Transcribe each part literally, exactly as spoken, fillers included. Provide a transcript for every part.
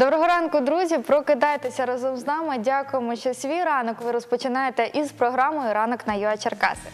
Доброго ранку, друзі! Прокидайтеся разом з нами. Дякуємо, що свій ранок ви розпочинаєте із програмою «Ранок на ЮА Черкаси».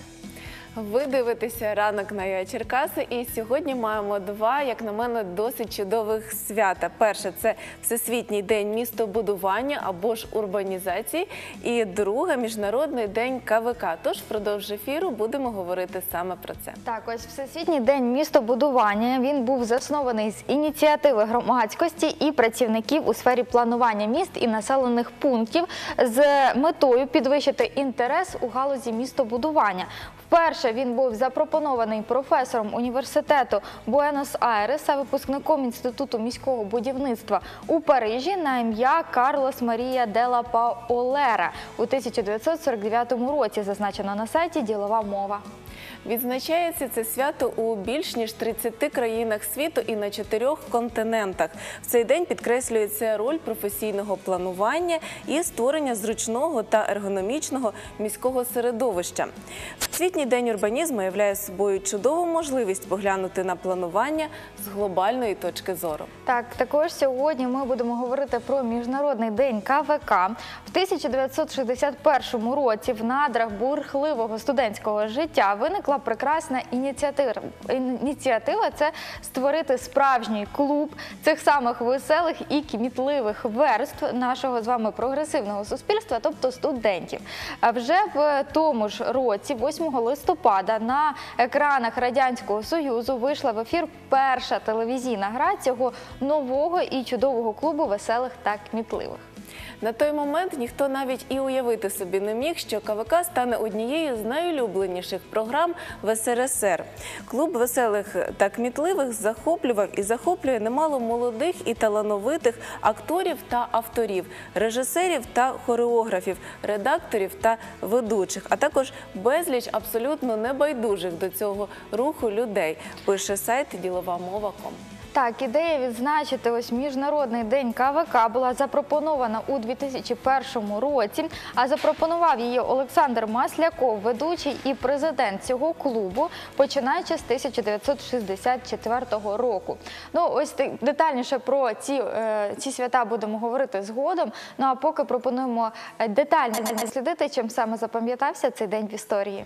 Ви дивитеся «Ранок на ЮА Черкаси» і сьогодні маємо два, як на мене, досить чудових свята. Перше – це Всесвітній день містобудування або ж урбанізації. І друге – Міжнародний день ка ве ка. Тож впродовж ефіру будемо говорити саме про це. Так, ось Всесвітній день містобудування. Він був заснований з ініціативи громадськості і працівників у сфері планування міст і населених пунктів з метою підвищити інтерес у галузі містобудування. Вперше він був запропонований професором університету Буенос-Айреса, випускником Інституту міського будівництва у Парижі на ім'я Карлос Марія де ла Паолера у тисяча дев'ятсот сорок дев'ятому році, зазначено на сайті «Ділова мова». Відзначається це свято у більш ніж тридцяти країнах світу і на чотирьох континентах. В цей день підкреслюється роль професійного планування і створення зручного та ергономічного міського середовища. Всесвітній день урбанізму являє собою чудову можливість поглянути на планування з глобальної точки зору. Так, також сьогодні ми будемо говорити про Міжнародний день ка ве ка. В тисяча дев'ятсот шістдесят першому році в надрах бурхливого студентського життя виникла прекрасна ініціатива. Ініціатива – це створити справжній клуб цих самих веселих і кмітливих верств нашого з вами прогресивного суспільства, тобто студентів. А вже в тому ж році, восьмого листопада, на екранах Радянського Союзу вийшла в ефір перша телевізійна гра цього нового і чудового клубу веселих та кмітливих. На той момент ніхто навіть і уявити собі не міг, що ка ве ка стане однією з найулюбленіших програм в ес ер ес ер. Клуб веселих та кмітливих захоплював і захоплює немало молодих і талановитих акторів та авторів, режисерів та хореографів, редакторів та ведучих, а також безліч абсолютно небайдужих до цього руху людей, пише сайт ділова мова крапка ком. Так, ідея відзначити ось Міжнародний день ка ве ка була запропонована у дві тисячі першому році, а запропонував її Олександр Масляков, ведучий і президент цього клубу, починаючи з тисяча дев'ятсот шістдесят четвертого року. Ну, ось детальніше про ці, е, ці свята будемо говорити згодом, ну а поки пропонуємо детально слідити, чим саме запам'ятався цей день в історії.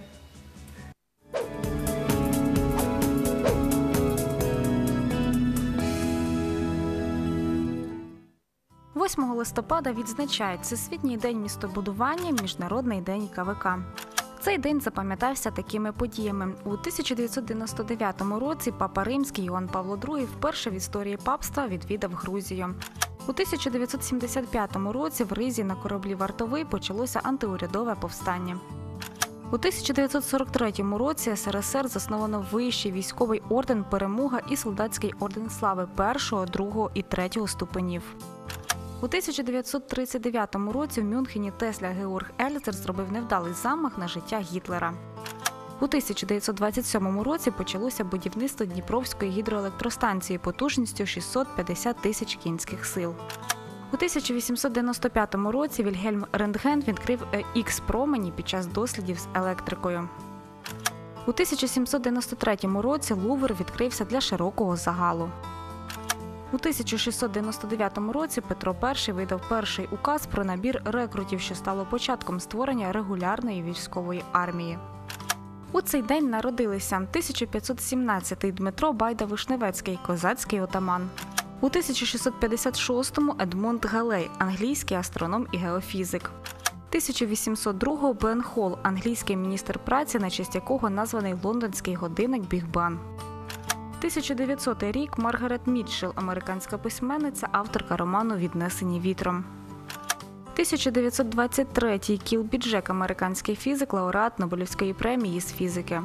восьмого листопада відзначають Всесвітній день містобудування, Міжнародний день ка ве ка. Цей день запам'ятався такими подіями. У тисяча дев'ятсот дев'яносто дев'ятому році папа Римський Іоанн Павло другий вперше в історії папства відвідав Грузію. У тисяча дев'ятсот сімдесят п'ятому році в Ризі на кораблі «Вартовий» почалося антиурядове повстання. У тисяча дев'ятсот сорок третьому році ес ер ес ер засновано Вищий військовий орден «Перемога» і Солдатський орден слави першого, другого і третього ступенів. У тисяча дев'ятсот тридцять дев'ятому році в Мюнхені Тесля Георг Ельцер зробив невдалий замах на життя Гітлера. У тисяча дев'ятсот двадцять сьомому році почалося будівництво Дніпровської гідроелектростанції потужністю шістсот п'ятдесят тисяч кінських сил. У тисяча вісімсот дев'яносто п'ятому році Вільгельм Рентген відкрив ікс-промені під час дослідів з електрикою. У тисяча сімсот дев'яносто третьому році Лувр відкрився для широкого загалу. У тисяча шістсот дев'яносто дев'ятому році Петро І видав перший указ про набір рекрутів, що стало початком створення регулярної військової армії. У цей день народилися тисяча п'ятсот сімнадцятий Дмитро Байда-Вишневецький, козацький отаман. У тисяча шістсот п'ятдесят шостому Едмунд Галей, англійський астроном і геофізик. тисяча вісімсот другого Бен Холл, англійський міністр праці, на честь якого названий лондонський годинник Біг-Бен. тисяча дев'ятсотий рік Маргарет Мітчелл, американська письменниця, авторка роману «Віднесені вітром». тисяча дев'ятсот двадцять третій Кілбі Джек, американський фізик, лауреат Нобелівської премії з фізики.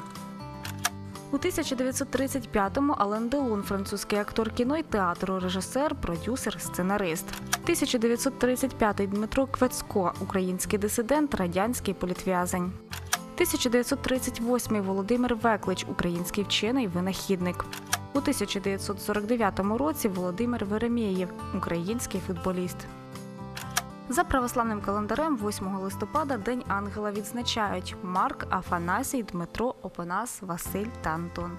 У тисяча дев'ятсот тридцять п'ятому Ален Делон, французький актор кіно і театру, режисер, продюсер, сценарист. тисяча дев'ятсот тридцять п'ятий Дмитро Квецько, український дисидент, радянський політв'язень. тисяча дев'ятсот тридцять восьмий Володимир Веклич, український вчений, винахідник. У тисяча дев'ятсот сорок дев'ятому році Володимир Веремєєв, український футболіст. За православним календарем восьмого листопада День ангела відзначають Марк, Афанасій, Дмитро, Опанас, Василь та Антон.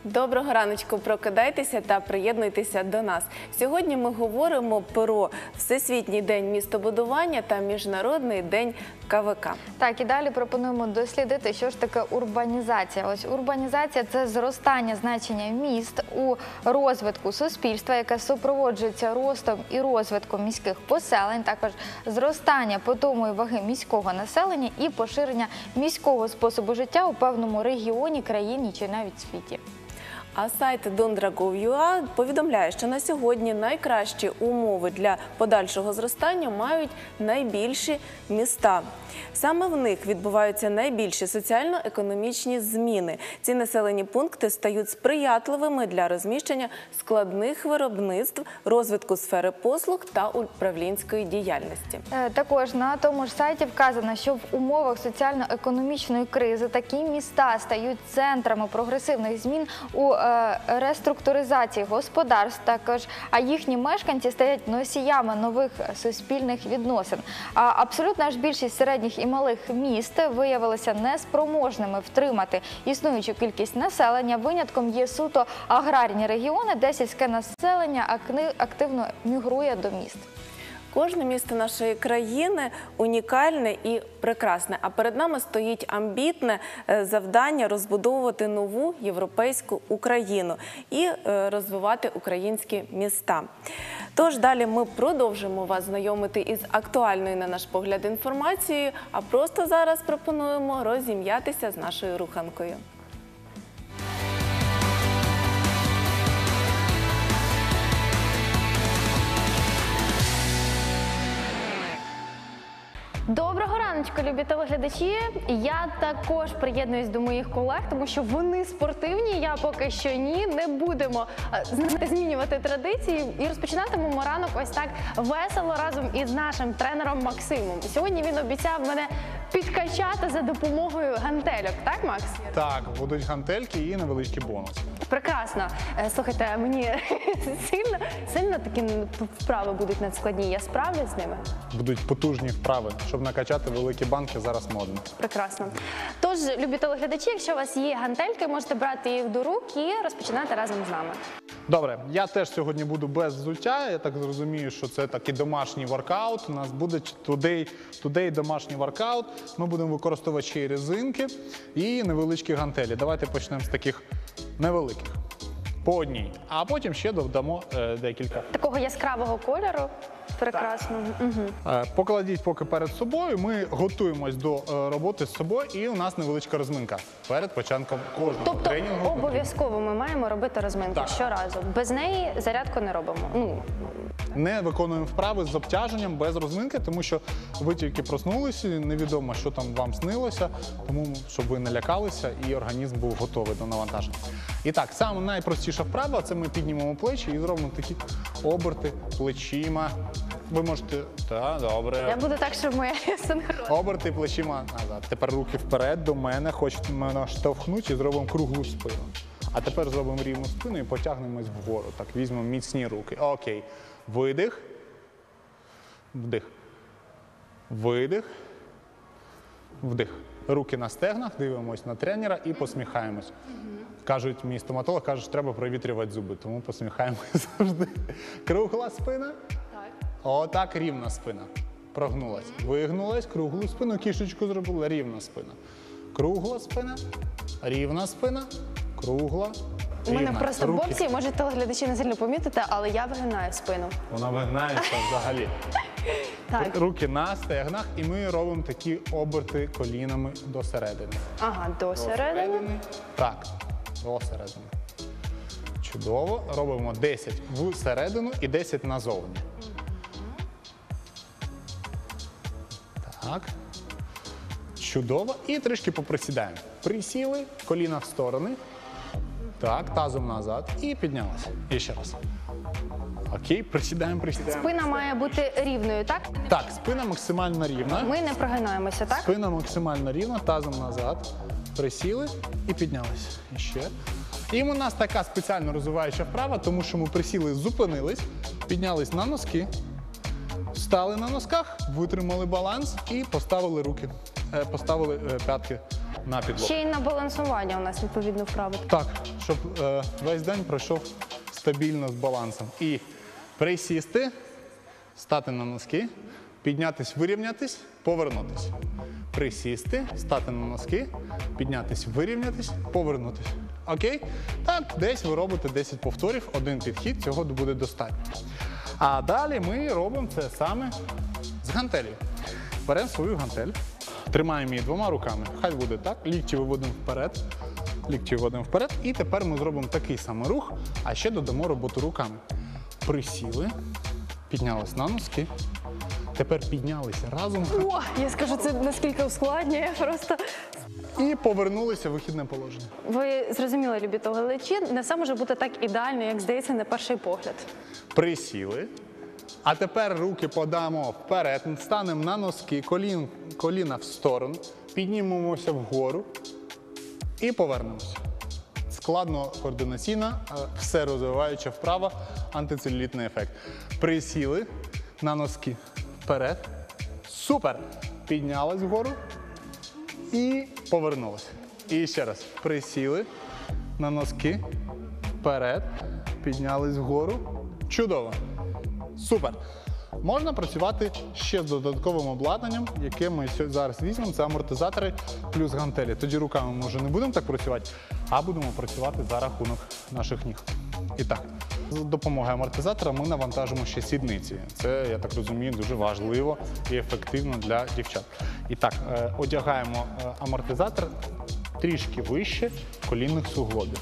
Доброго раночку, прокидайтеся та приєднуйтеся до нас. Сьогодні ми говоримо про Всесвітній день містобудування та Міжнародний день КВК. Так, і далі пропонуємо дослідити, що ж таке урбанізація. Ось урбанізація – це зростання значення міст у розвитку суспільства, яке супроводжується ростом і розвитком міських поселень, також зростання питомої ваги міського населення і поширення міського способу життя у певному регіоні, країні чи навіть світі. А сайт Дундра точка гов точка ю а повідомляє, що на сьогодні найкращі умови для подальшого зростання мають найбільші міста. Саме в них відбуваються найбільші соціально-економічні зміни. Ці населені пункти стають сприятливими для розміщення складних виробництв, розвитку сфери послуг та управлінської діяльності. Е, Також на тому ж сайті вказано, що в умовах соціально-економічної кризи такі міста стають центрами прогресивних змін у е, реструктуризації господарств, також, а їхні мешканці стають носіями нових суспільних відносин. А абсолютна ж більшість середніх і малих міст виявилися неспроможними втримати існуючу кількість населення. Винятком є суто аграрні регіони, де сільське населення активно мігрує до міст. Кожне місто нашої країни унікальне і прекрасне, а перед нами стоїть амбітне завдання розбудовувати нову європейську Україну і розвивати українські міста. Тож далі ми продовжимо вас знайомити із актуальною, на наш погляд, інформацією, а просто зараз пропонуємо розім'ятися з нашою руханкою. Доброго раночку, любі телеглядачі. Я також приєднуюсь до моїх колег, тому що вони спортивні, я поки що ні. Не будемо знаєте, змінювати традиції і розпочинатимемо ранок ось так весело разом із нашим тренером Максимом. Сьогодні він обіцяв мене підкачати за допомогою гантельок. Так, Макс? Так, будуть гантельки і невеличкий бонус. Прекрасно. Е, Слухайте, мені сильно, сильно такі вправи будуть надскладні. Я справлюсь з ними? Будуть потужні вправи, щоб накачати великі банки, зараз модно. Прекрасно. Тож, любі телеглядачі, якщо у вас є гантельки, можете брати їх до рук і розпочинати разом з нами. Добре, я теж сьогодні буду без взуття, я так зрозумію, що це такий домашній воркаут. У нас буде today, today домашній воркаут. Ми будемо використовувати ще й резинки і невеличкі гантелі. Давайте почнемо з таких невеликих, по одній, а потім ще додамо е, декілька. Такого яскравого кольору. Прекрасно. Угу. Е, покладіть поки перед собою, ми готуємось до е, роботи з собою і у нас невеличка розминка перед початком кожного Тобто тренінгу. обов'язково ми маємо робити розминку Так. щоразу. Без неї зарядку не робимо. Ну, Не виконуємо вправи з обтяженням, без розминки, тому що ви тільки проснулися, невідомо, що там вам снилося, тому щоб ви не лякалися і організм був готовий до навантаження. І так, саме найпростіша вправа – це ми піднімемо плечі і зробимо такі оберти плечима. Ви можете, так, добре. я буду так, щоб моя синхронна. Оберти плечима назад. Тепер руки вперед до мене, хочете мене штовхнути і зробимо круглу спину. А тепер зробимо рівну спину і потягнемось вгору. Так, візьмемо міцні руки. Окей. Видих. Вдих. Видих. Вдих. Руки на стегнах, дивимось на тренера і посміхаємось. Кажуть, мій стоматолог каже, що треба провітрювати зуби, тому посміхаємось завжди. Кругла спина. Отак, рівна спина. Прогнулась. Вигнулась, круглу спину, кішечку зробила, рівна спина. Кругла спина, рівна спина, кругла, У мене рівна. просто в Руки. боксі, можуть телеглядачі не сильно помітити, але я вигинаю спину. Вона вигнається взагалі. Так. Руки на стегнах і ми робимо такі оберти колінами до середини. Ага, до середини. Так, до середини. Чудово. Робимо десять всередину і десять назовні. Так. Чудово. І трішки поприсідаємо. Присіли, коліна в сторони. Так, тазом назад. І піднялися. І ще раз. Окей, присідаємо, присідаємо. Спина має бути рівною, так? Так, спина максимально рівна. Ми не прогинаємося, так? Спина максимально рівна, тазом назад. Присіли і піднялися. І ще. І у нас така спеціально розвиваюча вправа, тому що ми присіли, зупинились, піднялись на носки, стали на носках, витримали баланс і поставили руки, е, поставили е, п'ятки на підлогу. Ще й на балансування у нас відповідно вправи. Так, щоб е, весь день пройшов стабільно з балансом. І присісти, стати на носки, піднятись, вирівнятись, повернутись. Присісти, стати на носки, піднятись, вирівнятись, повернутись. Окей? Так, десь ви робите десять повторів, один підхід, цього буде достатньо. А далі ми робимо це саме з гантелью. Беремо свою гантель, тримаємо її двома руками, хай буде так, лікті виводимо вперед, лікті виводимо вперед, і тепер ми зробимо такий самий рух, а ще додамо роботу руками. Присіли, піднялись на носки, тепер піднялися разом О, я скажу, це наскільки ускладнює просто. і повернулися в вихідне положення. Ви зрозуміли, любі телеглядачі, не все може бути так ідеально, як здається на перший погляд. Присіли, а тепер руки подамо вперед, станемо на носки, колін, коліна в сторону, піднімемося вгору і повернемося. Складно координаційна, все розвиваюча вправа, антицелюлітний ефект. Присіли на носки вперед. Супер! Піднялись вгору і повернулися. І ще раз. Присіли на носки вперед, піднялись вгору. Чудово! Супер! Можна працювати ще з додатковим обладнанням, яке ми зараз візьмемо. Це амортизатори плюс гантелі. Тоді руками ми вже не будемо так працювати, а будемо працювати за рахунок наших ніг. І так, з допомогою амортизатора ми навантажимо ще сідниці. Це, я так розумію, дуже важливо і ефективно для дівчат. І так, е, одягаємо е, амортизатор трішки вище колінних суглобів.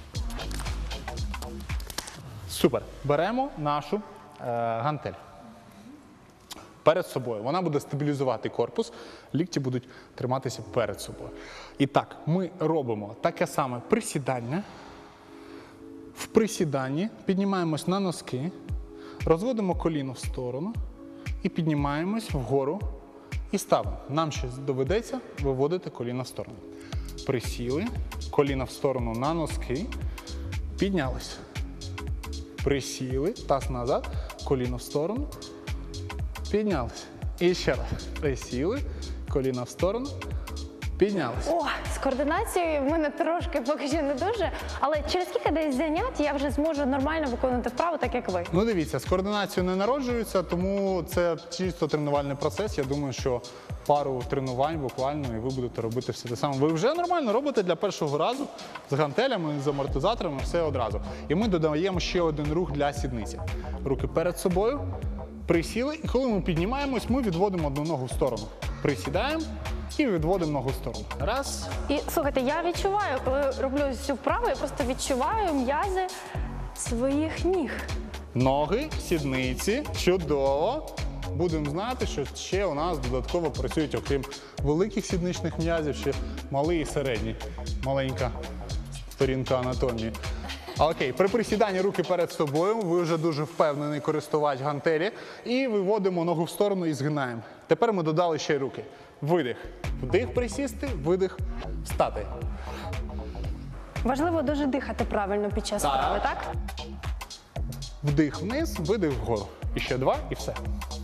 Супер. Беремо нашу е, гантель перед собою. Вона буде стабілізувати корпус, лікті будуть триматися перед собою. І так, ми робимо таке саме присідання. В присіданні піднімаємось на носки, розводимо коліно в сторону і піднімаємось вгору і ставимо. Нам ще доведеться виводити коліно в сторону. Присіли, коліно в сторону на носки, піднялись. Присіли, таз назад, коліно в сторону, піднялись. І ще раз. Присіли, коліно в сторону, піднялись. О, з координацією в мене трошки поки що не дуже, але через кілька десь занять я вже зможу нормально виконувати вправу, так як ви. Ну дивіться, з координацією не народжуються, тому це чисто тренувальний процес. Я думаю, що пару тренувань буквально і ви будете робити все те саме. Ви вже нормально робите для першого разу з гантелями, з амортизаторами, все одразу. І ми додаємо ще один рух для сідниці. Руки перед собою, присіли, і коли ми піднімаємось, ми відводимо одну ногу в сторону. Присідаємо і відводимо ногу в сторону. Раз. І слухайте, я відчуваю, коли роблю цю вправу, я просто відчуваю м'язи своїх ніг. Ноги, сідниці, чудово. Будемо знати, що ще у нас додатково працюють, окрім великих сідничних м'язів, ще малий і середній. Маленька сторінка анатомії. А, окей, при присіданні руки перед собою, ви вже дуже впевнений користувач гантелі, і виводимо ногу в сторону і згинаємо. Тепер ми додали ще й руки. Видих. Вдих присісти, видих встати. Важливо дуже дихати правильно під час Так. вправи, так? Вдих вниз, видих вгору. І ще два, і все.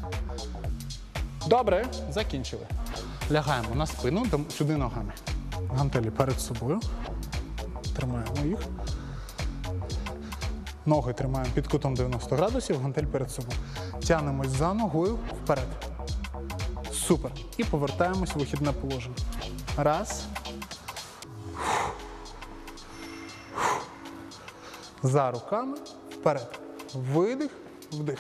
Добре, закінчили. Лягаємо на спину, сюди ногами. Гантелі перед собою. Тримаємо їх. Ноги тримаємо під кутом дев'яносто градусів, гантель перед собою. Тягнемось за ногою вперед. Супер. І повертаємось у вихідне положення. Раз. За руками вперед. Видих, вдих.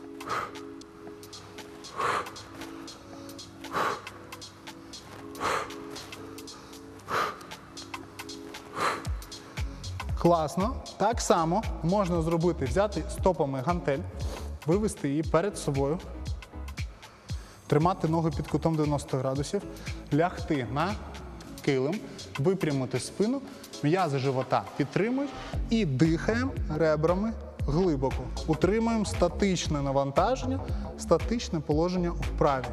Класно. Так само можна зробити, взяти стопами гантель, вивести її перед собою, тримати ноги під кутом дев'яносто градусів, лягти на килим, випрямити спину, м'язи живота підтримують і дихаємо ребрами глибоко. Утримуємо статичне навантаження, статичне положення у вправі.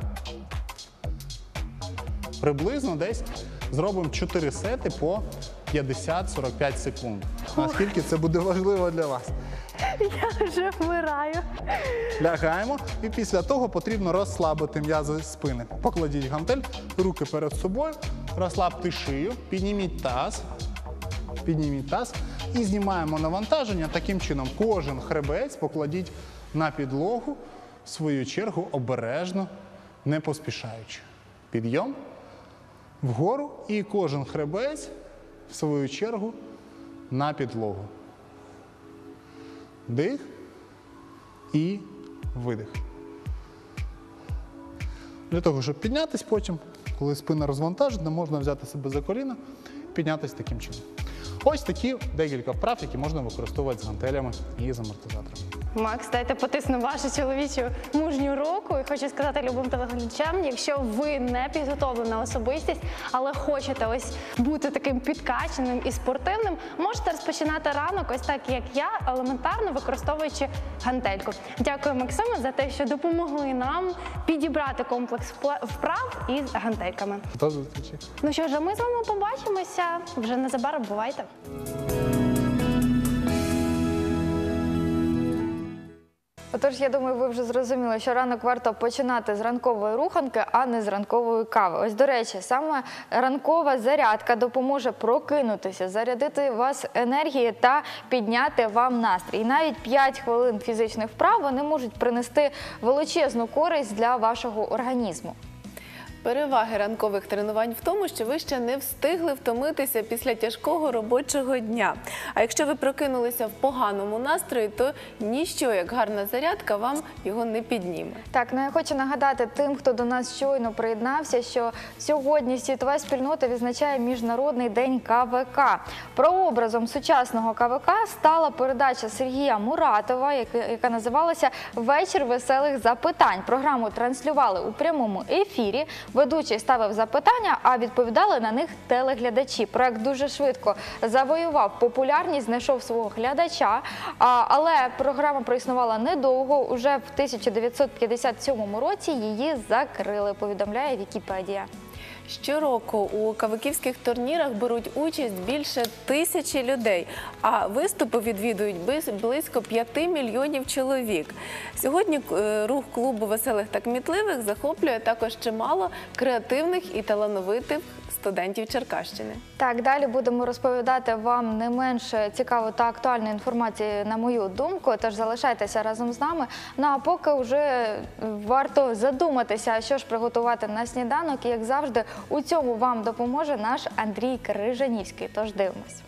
Приблизно десь зробимо чотири сети по п'ятдесят сорок п'ять секунд. Наскільки це буде важливо для вас. Я вже вмираю. Лягаємо, і після того потрібно розслабити м'язи спини. Покладіть гантель, руки перед собою, Розслабте шию, підніміть таз, підніміть таз і знімаємо навантаження. Таким чином кожен хребець покладіть на підлогу, в свою чергу обережно, не поспішаючи. Підйом, вгору і кожен хребець, в свою чергу, на підлогу. Дих і видих. Для того, щоб піднятися потім, коли спина розвантажена, можна взяти себе за коліна, піднятися таким чином. Ось такі декілька вправ, які можна використовувати з гантелями і з амортизаторами. Макс, дайте потисну вашу чоловічу мужню руку. І хочу сказати любим телеглядачам, якщо ви не підготовлена особистість, але хочете ось бути таким підкаченим і спортивним, можете розпочинати ранок ось так, як я, елементарно використовуючи гантельку. Дякую, Максиме, за те, що допомогли нам підібрати комплекс вправ із гантельками. До зустрічі. Ну що ж, а ми з вами побачимося вже незабаром. Бувайте! Отож, я думаю, ви вже зрозуміли, що ранок варто починати з ранкової руханки, а не з ранкової кави. Ось, до речі, саме ранкова зарядка допоможе прокинутися, зарядити вас енергією та підняти вам настрій. І навіть п'ять хвилин фізичних вправ вони можуть принести величезну користь для вашого організму. Переваги ранкових тренувань в тому, що ви ще не встигли втомитися після тяжкого робочого дня. А якщо ви прокинулися в поганому настрої, то ніщо, як гарна зарядка, вам його не підніме. Так, ну я хочу нагадати тим, хто до нас щойно приєднався, що сьогодні світова спільнота відзначає Міжнародний день КВК. Прообразом сучасного КВК стала передача Сергія Муратова, яка називалася «Вечір веселих запитань». Програму транслювали у прямому ефірі. Ведучий ставив запитання, а відповідали на них телеглядачі. Проект дуже швидко завоював популярність, знайшов свого глядача, але програма проіснувала недовго. Уже в тисяча дев'ятсот п'ятдесят сьомому році її закрили, повідомляє Вікіпедія. Щороку у кавиківських турнірах беруть участь більше тисячі людей, а виступи відвідують близько п'яти мільйонів чоловік. Сьогодні рух клубу веселих та кмітливих захоплює також чимало креативних і талановитих студентів Черкащини. Так, далі будемо розповідати вам не менш цікаву та актуальну інформацію, на мою думку, тож залишайтеся разом з нами. Ну а поки вже варто задуматися, що ж приготувати на сніданок, і як завжди у цьому вам допоможе наш Андрій Крижанівський, тож дивимось.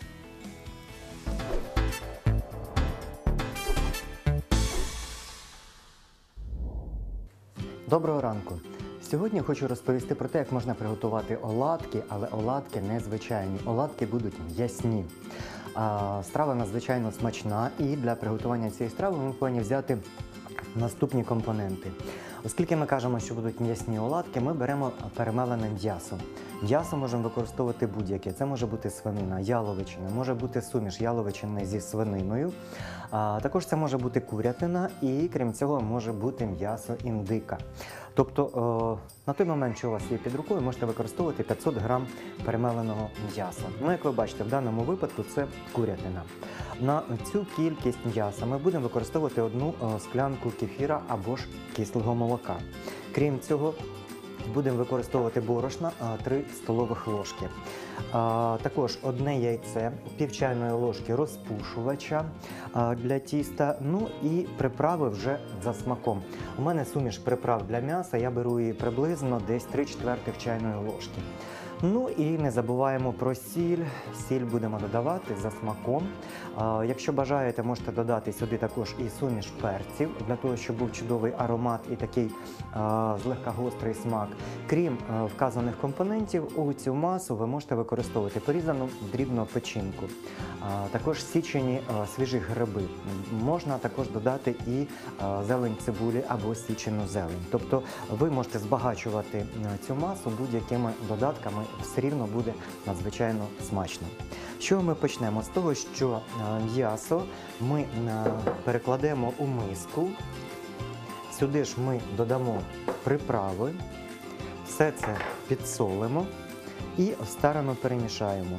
Доброго ранку! Сьогодні хочу розповісти про те, як можна приготувати оладки, але оладки незвичайні. Оладки будуть м'ясні. Страва надзвичайно смачна, і для приготування цієї страви ми повинні взяти наступні компоненти. Оскільки ми кажемо, що будуть м'ясні оладки, ми беремо перемелене м'ясо. М'ясо можемо використовувати будь-яке. Це може бути свинина, яловичина, може бути суміш яловичини зі свининою. А, також це може бути курятина і, крім цього, може бути м'ясо індика. Тобто, о, на той момент, що у вас є під рукою, можете використовувати п'ятсот грам перемеленого м'яса. Ну, як ви бачите, в даному випадку це курятина. На цю кількість м'яса ми будемо використовувати одну о, склянку кефіра або ж кислого молока. Крім цього, будемо використовувати борошна три столових ложки. А, також одне яйце, пів чайної ложки розпушувача а, для тіста, ну і приправи вже за смаком. У мене суміш приправ для м'яса, я беру її приблизно десь три четвертих чайної ложки. Ну і не забуваємо про сіль. Сіль будемо додавати за смаком. А, якщо бажаєте, можете додати сюди також і суміш перців, для того, щоб був чудовий аромат і такий а, злегка гострий смак. Крім а, вказаних компонентів, у цю масу ви можете використовувати порізану дрібну печінку. А, також січені а, свіжі гриби. Можна також додати і а, зелень цибулі або січену зелень. Тобто ви можете збагачувати цю масу будь-якими додатками, все рівно буде надзвичайно смачно. Що ми почнемо? З того, що м'ясо ми перекладемо у миску, сюди ж ми додамо приправи, все це підсолимо і старанно перемішаємо.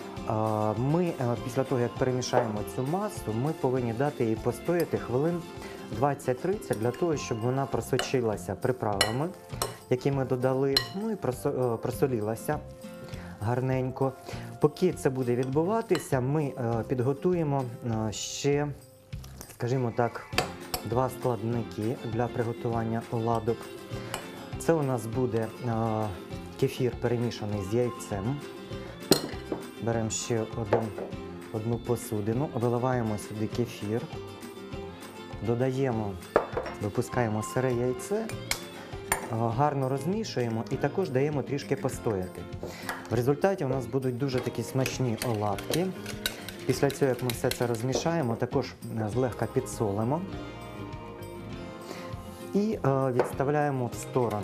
Ми, після того, як перемішаємо цю масу, ми повинні дати їй постояти хвилин двадцять-тридцять для того, щоб вона просочилася приправами, які ми додали, ну і просолілася. гарненько. Поки це буде відбуватися, ми е, підготуємо е, ще, скажімо так, два складники для приготування оладок. Це у нас буде е, кефір перемішаний з яйцем. Беремо ще один, одну посудину, виливаємо сюди кефір, додаємо, випускаємо сире яйце, гарно розмішуємо і також даємо трішки постояти. В результаті у нас будуть дуже такі смачні оладки. Після цього, як ми все це розмішаємо, також злегка підсолимо і відставляємо в сторону.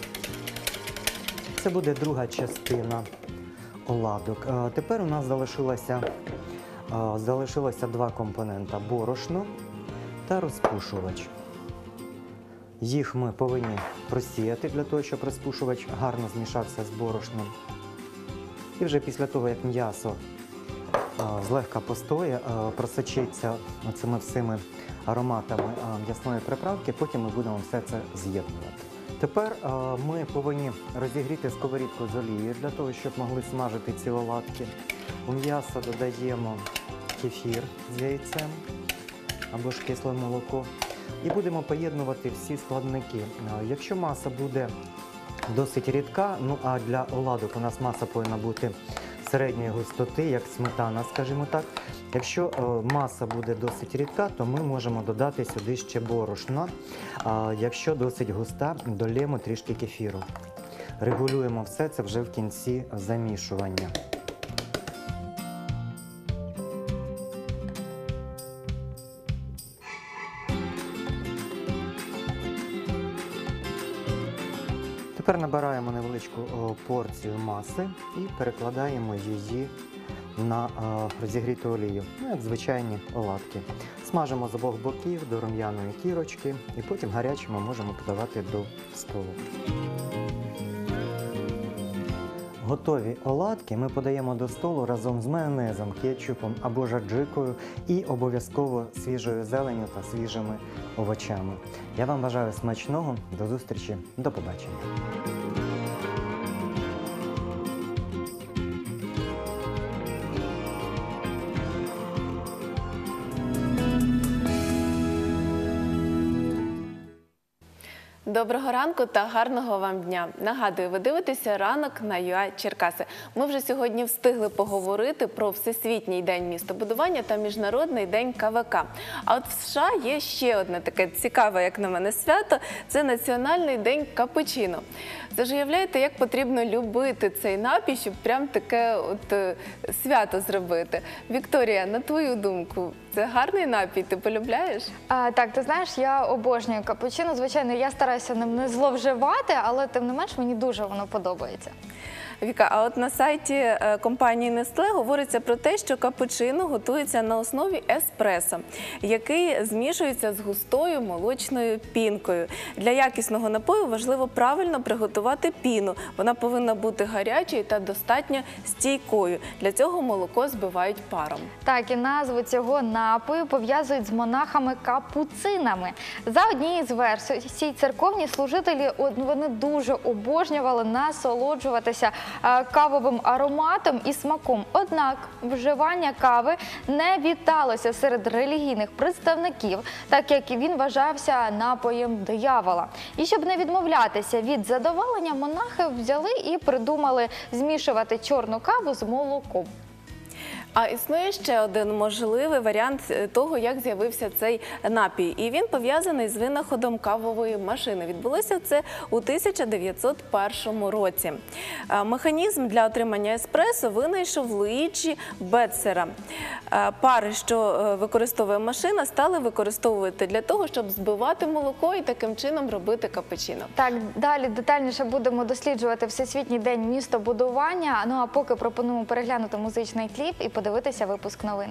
Це буде друга частина оладок. Тепер у нас залишилося, залишилося два компонента – борошно та розпушувач. Їх ми повинні просіяти для того, щоб розпушувач гарно змішався з борошном. І вже після того, як м'ясо злегка постоє, просочиться цими всіми ароматами м'ясної приправки, потім ми будемо все це з'єднувати. Тепер ми повинні розігріти сковорідку з олією для того, щоб могли смажити ці оладки. У м'ясо додаємо кефір з яйцем або ж кисле молоко. І будемо поєднувати всі складники. Якщо маса буде досить рідка, ну а для оладок у нас маса повинна бути середньої густоти, як сметана, скажімо так. Якщо маса буде досить рідка, то ми можемо додати сюди ще борошна. А якщо досить густа, долємо трішки кефіру. Регулюємо все це вже в кінці замішування. Тепер набираємо невеличку порцію маси і перекладаємо її на розігріту олію, ну, як звичайні оладки. Смажимо з обох боків до рум'яної кірочки і потім гарячими можемо подавати до столу. Готові оладки ми подаємо до столу разом з майонезом, кетчупом або ж аджикою і обов'язково свіжою зеленню та свіжими овочами. Я вам бажаю смачного, до зустрічі, до побачення. Доброго ранку та гарного вам дня. Нагадую, ви дивитеся «Ранок» на ю а Черкаси. Ми вже сьогодні встигли поговорити про Всесвітній день містобудування та Міжнародний день ка ве ка. А от в США є ще одне таке цікаве, як на мене, свято – це Національний день капучино. Це ж уявляєте, як потрібно любити цей напій, щоб прям таке от е, свято зробити. Вікторія, на твою думку, це гарний напій, ти полюбляєш? А, так, ти знаєш, я обожнюю капучино. Звичайно, я стараюся ним не зловживати, але тим не менш мені дуже воно подобається. Віка, а от на сайті компанії Nestlé говориться про те, що капучино готується на основі еспресо, який змішується з густою молочною пінкою. Для якісного напою важливо правильно приготувати піну. Вона повинна бути гарячою та достатньо стійкою. Для цього молоко збивають паром. Так, і назву цього напою пов'язують з монахами-капуцинами. За однією з версій, церковні служителі вони дуже обожнювали насолоджуватися кавовим ароматом і смаком. Однак вживання кави не віталося серед релігійних представників, так як він вважався напоєм диявола. І щоб не відмовлятися від задоволення, монахи взяли і придумали змішувати чорну каву з молоком. А існує ще один можливий варіант того, як з'явився цей напій. І він пов'язаний з винаходом кавової машини. Відбулося це у тисяча дев'ятсот першому році. Механізм для отримання еспресо винайшов Луїджі Бетцера. Пари, що використовує машина, стали використовувати для того, щоб збивати молоко і таким чином робити капучино. Так, далі детальніше будемо досліджувати Всесвітній день містобудування. Ну а поки пропонуємо переглянути музичний кліп і подивитися випуск новин.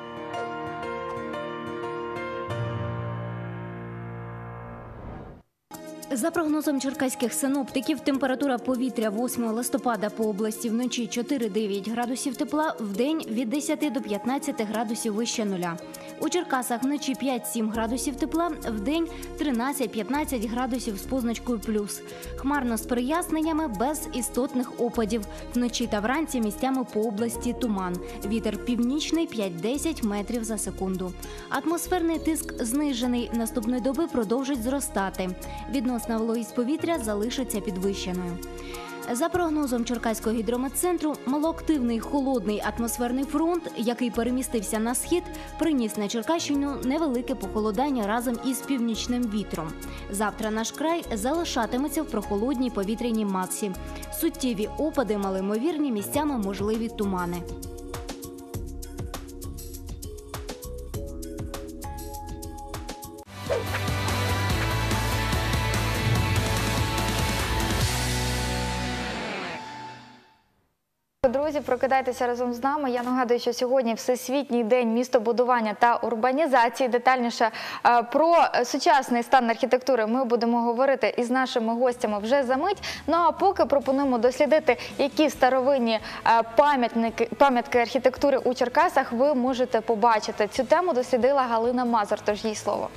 За прогнозом черкаських синоптиків, температура повітря восьмого листопада по області вночі чотири-дев'ять градусів тепла, вдень від десяти до п'ятнадцяти градусів вище нуля. У Черкасах вночі п'ять-сім градусів тепла, вдень тринадцять-п'ятнадцять градусів з позначкою плюс. Хмарно з проясненнями, без істотних опадів. Вночі та вранці місцями по області туман. Вітер північний п'ять-десять метрів за секунду. Атмосферний тиск знижений. Наступної доби продовжить зростати. Відносна вологість повітря залишиться підвищеною. За прогнозом Черкаського гідрометцентру, малоактивний холодний атмосферний фронт, який перемістився на схід, приніс на Черкащину невелике похолодання разом із північним вітром. Завтра наш край залишатиметься в прохолодній повітряній масі. Суттєві опади, малоймовірні, місцями можливі тумани. Друзі, прокидайтеся разом з нами. Я нагадую, що сьогодні Всесвітній день містобудування та урбанізації. Детальніше е, про сучасний стан архітектури ми будемо говорити із нашими гостями вже за мить. Ну а поки пропонуємо дослідити, які старовинні е, пам'ятники, пам'ятки архітектури у Черкасах ви можете побачити. Цю тему дослідила Галина Мазур, тож їй слово.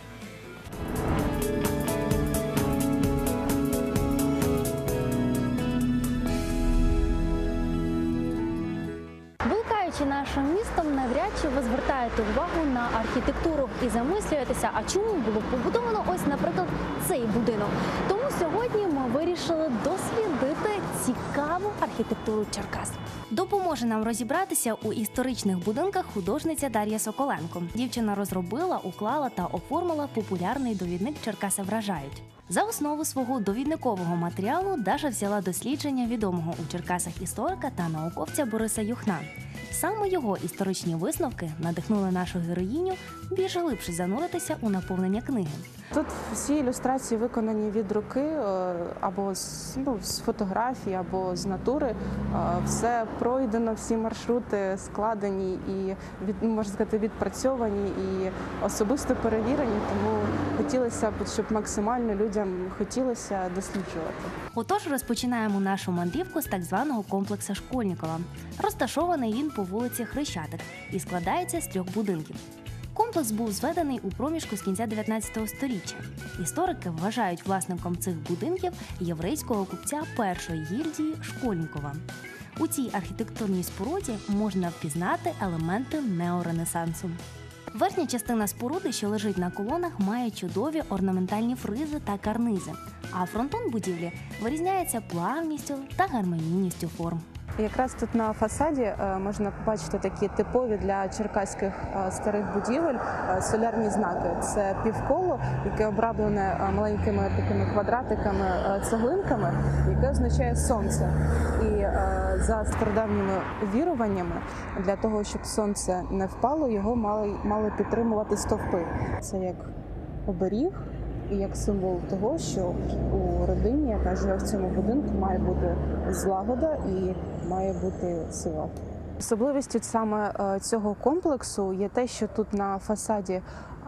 Блукаючи нашим містом, навряд чи ви звертаєте увагу на архітектуру і замислюєтеся, а чому було побудовано ось, наприклад, цей будинок. Тому сьогодні ми вирішили дослідити цікаву архітектуру Черкас. Допоможе нам розібратися у історичних будинках художниця Дар'я Соколенко. Дівчина розробила, уклала та оформила популярний довідник «Черкаси вражають». За основу свого довідникового матеріалу Даша взяла дослідження відомого у Черкасах історика та науковця Бориса Юхна. Саме його історичні висновки надихнули нашу героїню більш глибше зануритися у наповнення книги. Тут всі ілюстрації виконані від руки, е, або з, ну, з фотографії, або з натури. Е, Все пройдено, всі маршрути складені і, від, можна сказати, відпрацьовані і особисто перевірені, тому хотілося б, щоб максимально людям хотілося досліджувати. Отож, розпочинаємо нашу мандрівку з так званого комплексу Школьнікова. Розташований він по вулиці Хрещатик і складається з трьох будинків. Комплекс був зведений у проміжку з кінця дев'ятнадцятого сторіччя. Історики вважають власником цих будинків єврейського купця першої гільдії Школьнікова. У цій архітектурній споруді можна впізнати елементи неоренесансу. Верхня частина споруди, що лежить на колонах, має чудові орнаментальні фризи та карнизи, а фронтон будівлі вирізняється плавністю та гармонійністю форм. Якраз тут на фасаді е, можна побачити такі типові для черкаських е, старих будівель е, солярні знаки. Це півколо, яке обрамлене е, маленькими такими квадратиками, е, цеглинками, яке означає сонце. І е, за стародавніми віруваннями, для того, щоб сонце не впало, його мали, мали підтримувати стовпи. Це як оберіг і як символ того, що у родині, яка живе в цьому будинку, має бути злагода і має бути сила. Особливістю саме цього комплексу є те, що тут на фасаді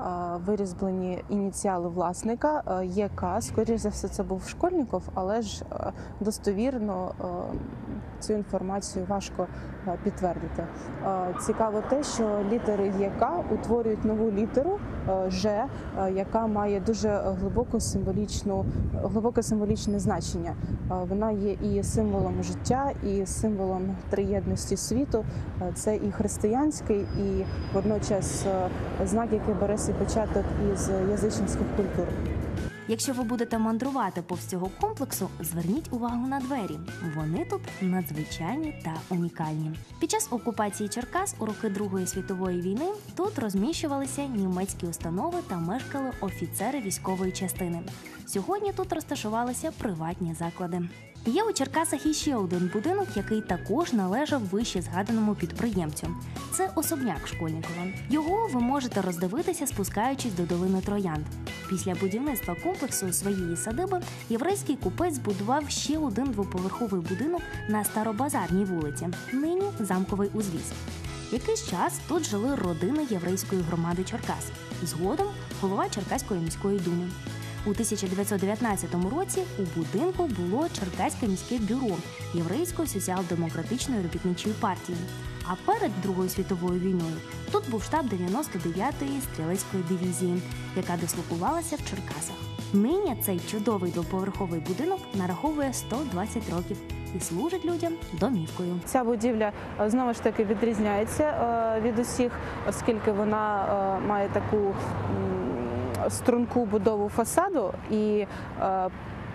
вирізблені ініціали власника ЄК. Скоріше за все, це був Школьніков, але ж достовірно цю інформацію важко підтвердити. Цікаво те, що літери ЄК утворюють нову літеру Ж, яка має дуже глибоку символічну, глибоке символічне значення. Вона є і символом життя, і символом триєдності світу. Це і християнський, і водночас знак, який бере свій початок із язичницьких культур. Якщо ви будете мандрувати повз цього комплексу, зверніть увагу на двері. Вони тут надзвичайні та унікальні. Під час окупації Черкас у роки Другої світової війни тут розміщувалися німецькі установи та мешкали офіцери військової частини. Сьогодні тут розташувалися приватні заклади. Є у Черкасах іще один будинок, який також належав вище згаданому підприємцю. Це особняк Школьнікова. Його ви можете роздивитися, спускаючись до долини Троянд. Після будівництва комплексу своєї садиби єврейський купець збудував ще один двоповерховий будинок на Старобазарній вулиці, нині Замковий узвіз. Якийсь час тут жили родини єврейської громади Черкас. Згодом голова Черкаської міської думи. У тисяча дев'ятсот дев'ятнадцятому році у будинку було Черкаське міське бюро Єврейської соціал-демократичної робітничої партії. А перед Другою світовою війною тут був штаб дев'яносто дев'ятої стрілецької дивізії, яка дислокувалася в Черкасах. Нині цей чудовий двоповерховий будинок нараховує сто двадцять років і служить людям домівкою. Ця будівля е, знову ж таки відрізняється е, від усіх, оскільки вона е, має таку м, струнку будову фасаду і е,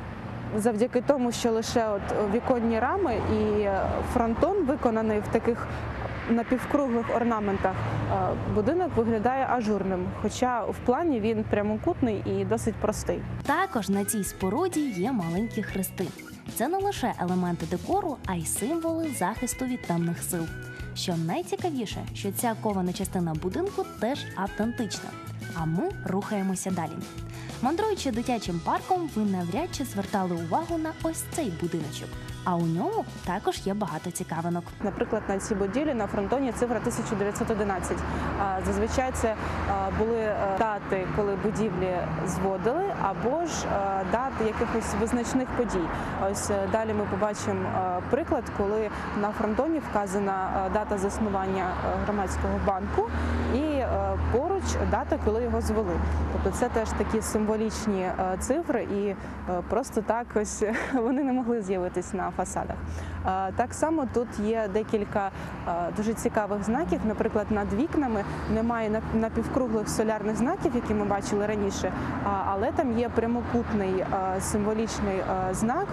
завдяки тому, що лише от віконні рами і фронтон виконаний в таких напівкруглих орнаментах, будинок виглядає ажурним, хоча в плані він прямокутний і досить простий. Також на цій споруді є маленькі хрести. Це не лише елементи декору, а й символи захисту від темних сил. Що найцікавіше, що ця кована частина будинку теж автентична. А ми рухаємося далі. Мандруючи дитячим парком, ви навряд чи звертали увагу на ось цей будиночок. А у ньому також є багато цікавинок. Наприклад, на цій будівлі на фронтоні цифра тисяча дев'ятсот одинадцять. Зазвичай це були дати, коли будівлі зводили, або ж дати якихось визначних подій. Ось далі ми побачимо приклад, коли на фронтоні вказана дата заснування громадського банку і поруч дата, коли його звели. Тобто це теж такі символічні цифри, і просто так ось вони не могли з'явитись на фасадах. Так само тут є декілька дуже цікавих знаків. Наприклад, над вікнами немає напівкруглих солярних знаків, які ми бачили раніше, але там є прямокутний символічний знак,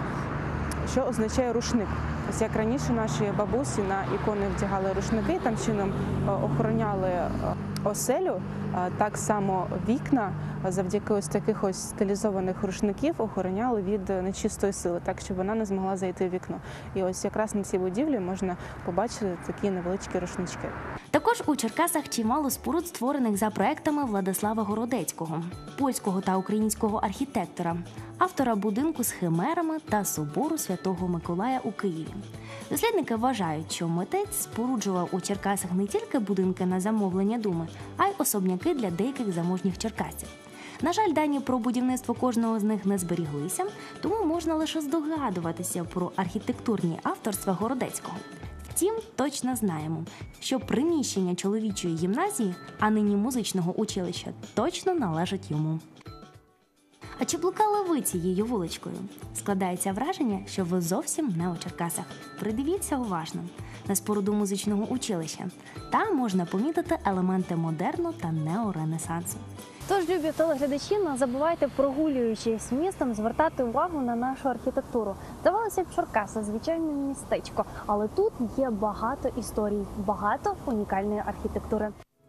що означає рушник. Ось як раніше наші бабусі на ікони вдягали рушники, там чином охороняли оселю, так само вікна завдяки ось таких ось стилізованих рушників охороняли від нечистої сили, так щоб вона не змогла зайти в вікно. І ось якраз на цій будівлі можна побачити такі невеличкі рушнички. Також у Черкасах чимало споруд, створених за проектами Владислава Городецького, польського та українського архітектора, автора будинку з химерами та собору Святого Миколая у Києві. Дослідники вважають, що митець споруджував у Черкасах не тільки будинки на замовлення думи, а й особняки для деяких заможніх черкасців. На жаль, дані про будівництво кожного з них не зберіглися, тому можна лише здогадуватися про архітектурні авторства Городецького. Втім, точно знаємо, що приміщення чоловічої гімназії, а нині музичного училища, точно належать йому. А чи блукали ви цією вуличкою? Складається враження, що ви зовсім не у Черкасах. Придивіться уважно на споруду музичного училища. Там можна помітити елементи модерну та неоренесансу. Тож, любі телеглядачі, не забувайте, прогулюючись містом, звертати увагу на нашу архітектуру. Здавалося б, Черкаси – звичайне містечко, але тут є багато історій, багато унікальної архітектури.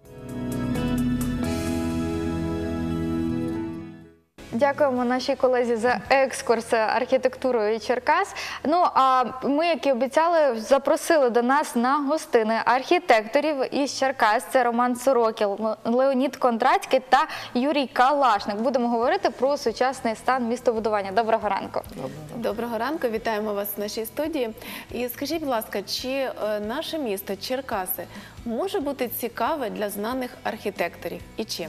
Дякуємо нашій колезі за екскурс архітектурою Черкас. Ну, а ми, як і обіцяли, запросили до нас на гостини архітекторів із Черкас. Це Роман Сорокіл, Леонід Кондратський та Юрій Калашник. Будемо говорити про сучасний стан містобудування. Доброго ранку. Доброго ранку, вітаємо вас в нашій студії. І скажіть, будь ласка, чи наше місто Черкаси може бути цікаве для знаних архітекторів і чим?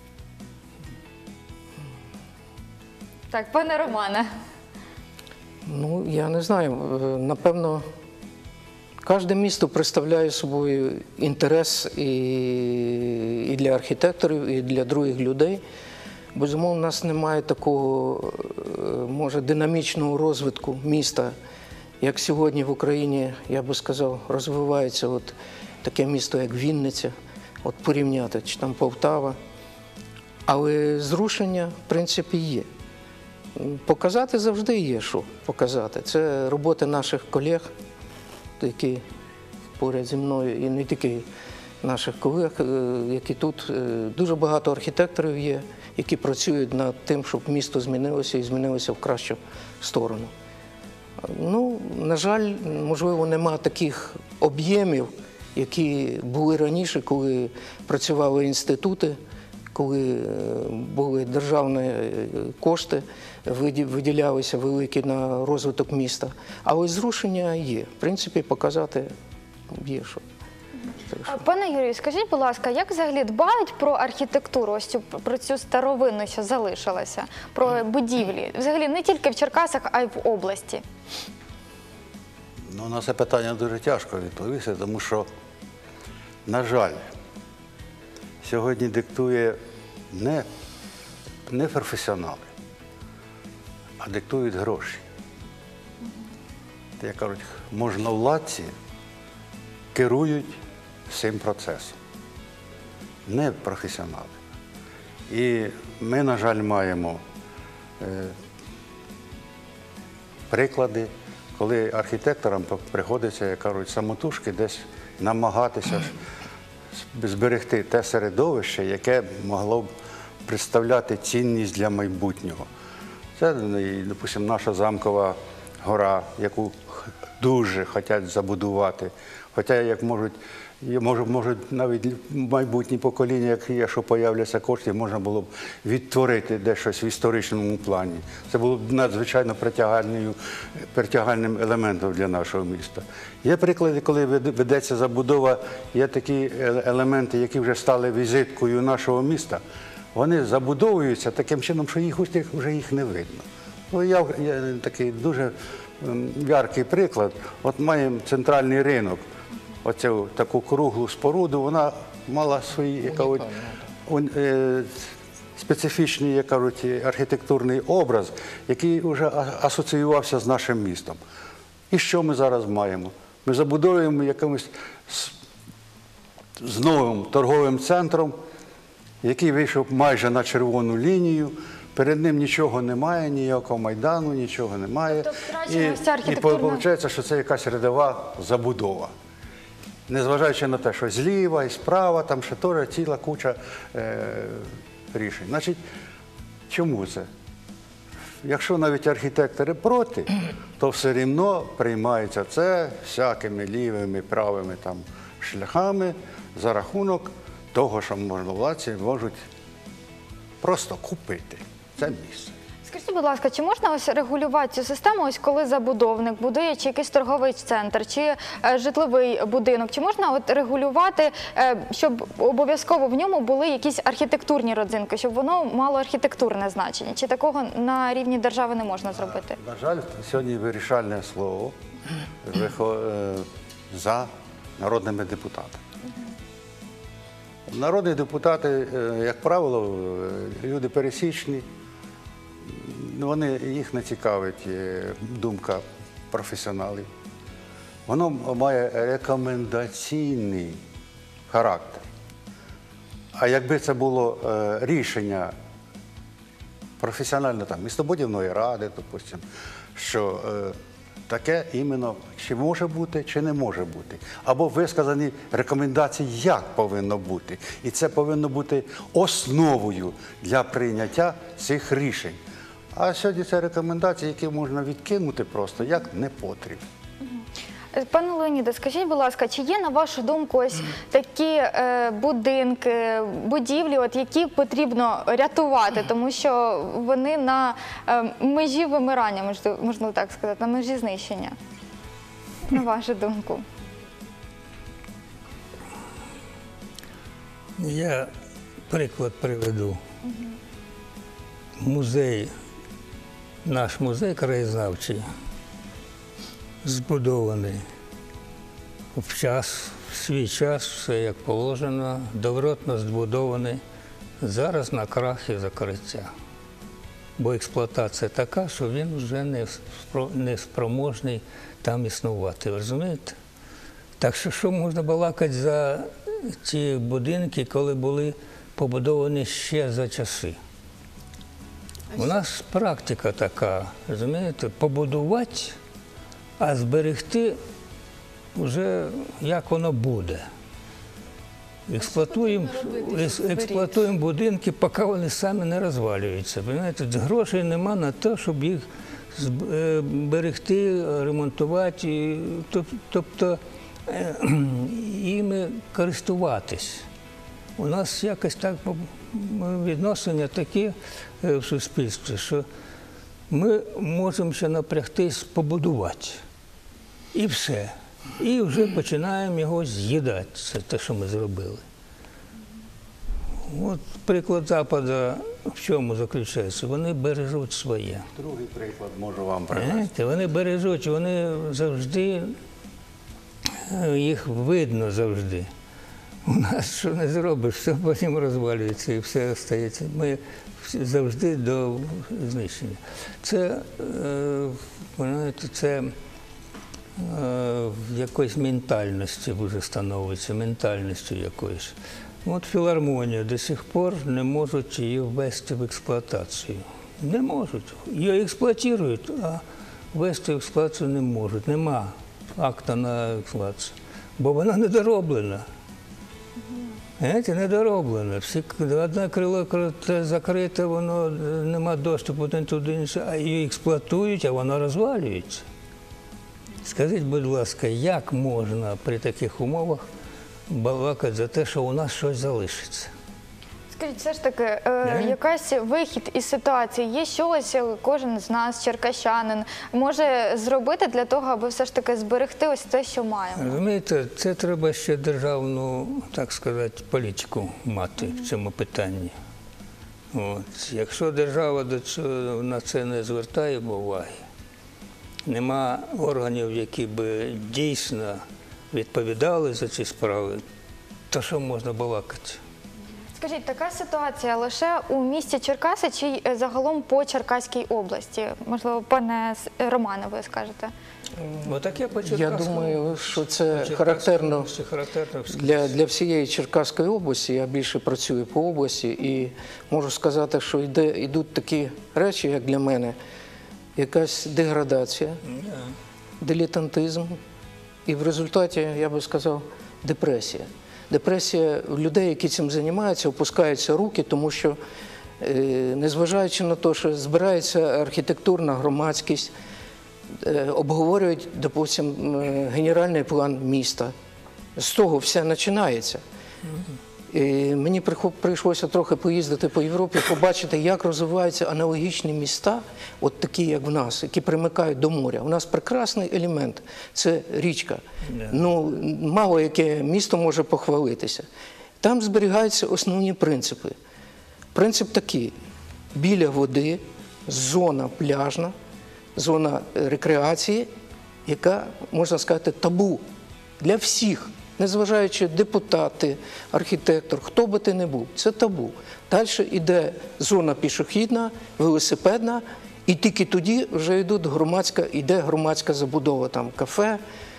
Так, пане Романе. Ну, я не знаю. Напевно, кожне місто представляє собою інтерес і, і для архітекторів, і для других людей. Безумовно, у нас немає такого, може, динамічного розвитку міста, як сьогодні в Україні, я би сказав, розвивається от таке місто, як Вінниця, от порівняти, чи там Полтава. Але зрушення, в принципі, є. Показати завжди є, що показати. Це роботи наших колег, які поряд зі мною, і не тільки наших колег, які тут. Дуже багато архітекторів є, які працюють над тим, щоб місто змінилося і змінилося в кращу сторону. Ну, на жаль, можливо, нема таких об'ємів, які були раніше, коли працювали інститути, коли були державні кошти, виділялися великі на розвиток міста. Але зрушення є. В принципі, показати є що. Пане Юрію, скажіть, будь ласка, як взагалі дбають про архітектуру, ось цю, про цю старовинну, що залишилася, про будівлі? Взагалі не тільки в Черкасах, а й в області. Ну, на це питання дуже тяжко відповісти, тому що на жаль, сьогодні диктує не, не професіонали, а диктують гроші. Як кажуть, можновладці керують цим процесом, не професіонали. І ми, на жаль, маємо е, приклади, коли архітекторам приходиться, як кажуть, самотужки десь намагатися зберегти те середовище, яке могло б представляти цінність для майбутнього. Це, допустимо, наша замкова гора, яку дуже хочуть забудувати. Хоча, як можуть, може, можуть навіть майбутні покоління, якщо появляться кошти, можна було б відтворити дещось в історичному плані. Це було б надзвичайно притягальним елементом для нашого міста. Є приклади, коли ведеться забудова, є такі елементи, які вже стали візиткою нашого міста. Вони забудовуються таким чином, що їх вже їх не видно. Ну, я, я такий дуже яркий приклад. От маємо центральний ринок, оцю таку круглу споруду, вона мала свій, як кажуть, специфічний, як кажуть, архітектурний образ, який вже асоціювався з нашим містом. І що ми зараз маємо? Ми забудовуємо якимось з новим торговим центром, який вийшов майже на червону лінію. Перед ним нічого немає, ніякого майдану, нічого немає. Тобто, і виходить, що це якась рядова забудова. Незважаючи на те, що зліва і справа, там ще теж ціла куча е, рішень. Значить, чому це? Якщо навіть архітектори проти, то все рівно приймається це всякими лівими, правими там, шляхами за рахунок того, що можновладці можуть просто купити це місце. Скажіть, будь ласка, чи можна ось регулювати цю систему, ось коли забудовник будує чи якийсь торговий центр, чи е, житловий будинок, чи можна от регулювати, е, щоб обов'язково в ньому були якісь архітектурні родзинки, щоб воно мало архітектурне значення? Чи такого на рівні держави не можна зробити? На жаль, сьогодні вирішальне слово за народними депутатами. Народні депутати, як правило, люди пересічні, вони, їх не цікавить думка професіоналів. Воно має рекомендаційний характер. А якби це було рішення професіональної там, містобудівної ради, допустим, що таке іменно чи може бути, чи не може бути. Або висказані рекомендації, як повинно бути. І це повинно бути основою для прийняття цих рішень. А сьогодні це рекомендації, які можна відкинути просто, як непотріб. Пане Леоніде, скажіть, будь ласка, чи є, на вашу думку, ось такі е, будинки, будівлі, от, які потрібно рятувати, тому що вони на е, межі вимирання, можна, можна так сказати, на межі знищення? На вашу думку. Я приклад приведу. Музей, наш музей краєзнавчий, збудований в час, в свій час, все як положено, добротно збудований. Зараз на крах і закриття. Бо експлуатація така, що він вже не, не спроможний там існувати, ви розумієте? Так що, що можна балакати за ті будинки, коли були побудовані ще за часи? У нас практика така, розумієте, побудувати, а зберегти вже як воно буде. Експлуатуємо, експлуатуємо будинки, поки вони самі не розвалюються. Грошей нема на те, щоб їх зберегти, ремонтувати, тобто їми користуватись. У нас якось так відношення такі в суспільстві, що ми можемо ще напрягтись побудувати. І все. І вже починаємо його з'їдати, це те, що ми зробили. От приклад Западу в чому заключається? Вони бережуть своє. Другий приклад можу вам привести. Вони бережуть, вони завжди, їх видно завжди. У нас що не зробиш, все потім розвалюється і все стається. Ми завжди до знищення. Це, знаєте, це в якоїсь ментальності вже становиться, ментальністю якоюсь. От філармонія до сих пор не можуть її ввести в експлуатацію. Не можуть. Її експлуатують, а ввести в експлуатацію не можуть. Нема акта на експлуатацію, бо вона недороблена. Знаєте, недороблена. Всі, одне крило закрите, воно нема доступу туди, інше, а її експлуатують, а вона розвалюється. Скажіть, будь ласка, як можна при таких умовах балакати за те, що у нас щось залишиться? Скажіть, все ж таки, е, якась вихід із ситуації, є щось, кожен з нас, черкащанин, може зробити для того, аби все ж таки зберегти ось те, що маємо? Розумієте, це треба ще державну, так сказати, політику мати в цьому питанні. От. Якщо держава до цього, на це не звертає уваги, нема органів, які б дійсно відповідали за ці справи, то що можна балакати? Скажіть, така ситуація лише у місті Черкаси чи загалом по Черкаській області? Можливо, пане Романе, ви скажете? Отаке по Я думаю, що це характерно для, для всієї Черкаської області. Я більше працюю по області і можу сказати, що йде, йдуть такі речі, як для мене, якась деградація, дилетантизм і в результаті, я би сказав, депресія. Депресія людей, які цим займаються, опускаються руки, тому що, незважаючи на те, що збирається архітектурна громадськість, обговорюють, допустим, генеральний план міста. З того все починається. І мені прийшлося трохи поїздити по Європі, побачити, як розвиваються аналогічні міста, от такі, як в нас, які примикають до моря. У нас прекрасний елемент – це річка. Ну, мало яке місто може похвалитися. Там зберігаються основні принципи. Принцип такий – біля води, зона пляжна, зона рекреації, яка, можна сказати, табу для всіх. Незважаючи депутати, архітектор, хто би ти не був, це табу. Далі йде зона пішохідна, велосипедна, і тільки тоді вже йдуть громадська, йде громадська забудова, там кафе,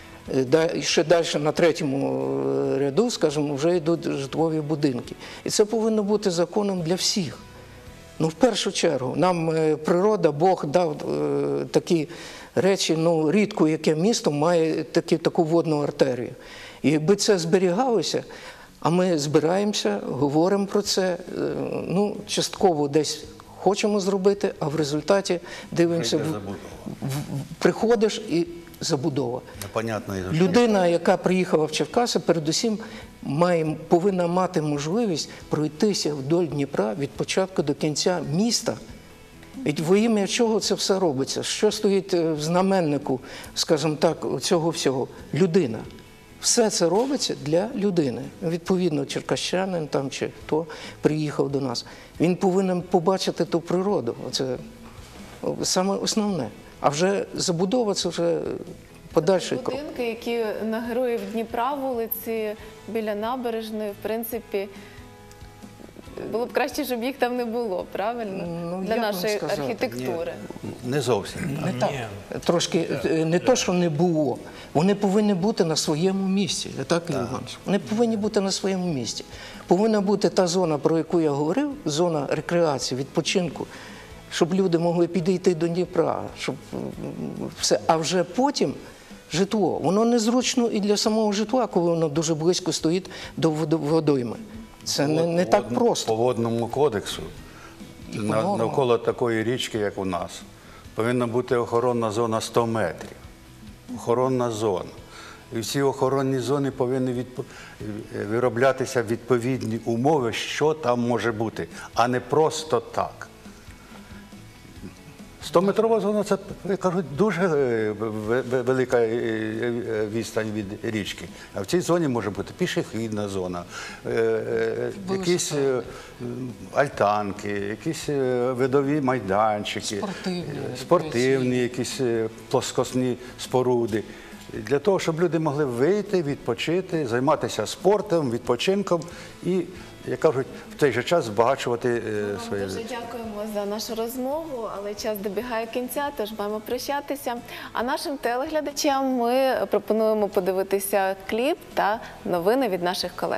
і ще далі на третьому ряду, скажімо, вже йдуть житлові будинки. І це повинно бути законом для всіх. Ну, в першу чергу, нам природа, Бог дав е, такі речі, ну, рідко яке місто має такі, таку водну артерію. І якби це зберігалося, а ми збираємося, говоримо про це, ну, частково десь хочемо зробити, а в результаті дивимося, в, в, приходиш і забудова. Понятно. Людина, яка приїхала в Черкаси, передусім має, повинна мати можливість пройтися вдоль Дніпра від початку до кінця міста. Ведь во ім'я чого це все робиться? Що стоїть в знаменнику, скажімо так, цього всього? Людина. Все це робиться для людини. Відповідно, черкащанин там чи хто приїхав до нас. Він повинен побачити ту природу. Це саме основне. А вже забудова – це вже подальший крок. Будинки, які на Героїв Дніпра вулиці, біля набережної, в принципі, було б краще, щоб їх там не було, правильно? Ну, для нашої архітектури. Ні, не зовсім. Не так. Трошки, не то, що не було. Вони повинні бути на своєму місці. Так, Іванович? Вони повинні бути на своєму місці. Повинна бути та зона, про яку я говорив, зона рекреації, відпочинку, щоб люди могли підійти до Дніпра, щоб все. А вже потім житло. Воно незручно і для самого житла, коли воно дуже близько стоїть до водойми. Це не, не так просто. По водному кодексу, на, навколо такої річки, як у нас, повинна бути охоронна зона сто метрів. Охоронна зона. І в цій охоронній зоні повинні відп... вироблятися відповідні умови, що там може бути, а не просто так. стометрова зона – це, я кажу, дуже велика відстань від річки. А в цій зоні може бути пішохідна зона, якісь альтанки, якісь видові майданчики, спортивні, спортивні якісь плоскосні споруди. Для того, щоб люди могли вийти, відпочити, займатися спортом, відпочинком і, як кажуть, в той же час збагачувати е, своє Дуже життя. дякуємо за нашу розмову, але час добігає кінця, тож маємо прощатися. А нашим телеглядачам ми пропонуємо подивитися кліп та новини від наших колег.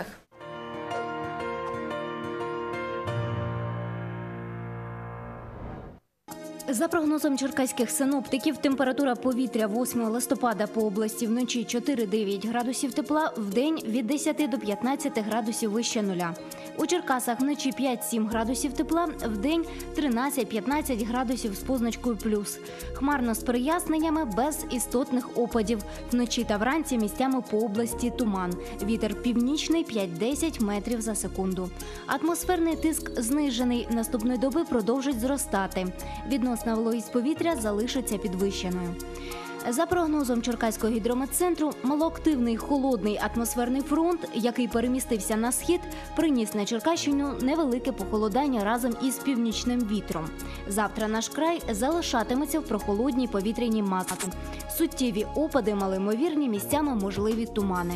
За прогнозом черкаських синоптиків, температура повітря восьмого листопада по області вночі чотири-дев'ять градусів тепла, вдень від десяти до п'ятнадцяти градусів вище нуля. У Черкасах вночі п'ять-сім градусів тепла, вдень тринадцять-п'ятнадцять градусів з позначкою плюс. Хмарно з проясненнями, без істотних опадів. Вночі та вранці місцями по області туман. Вітер північний п'ять-десять метрів за секунду. Атмосферний тиск знижений. Наступної доби продовжить зростати. Відносна вологість повітря залишиться підвищеною. За прогнозом Черкаського гідрометцентру, малоактивний холодний атмосферний фронт, який перемістився на схід, приніс на Черкащину невелике похолодання разом із північним вітром. Завтра наш край залишатиметься в прохолодній повітряній масі. Суттєві опади, малоймовірні, місцями можливі тумани.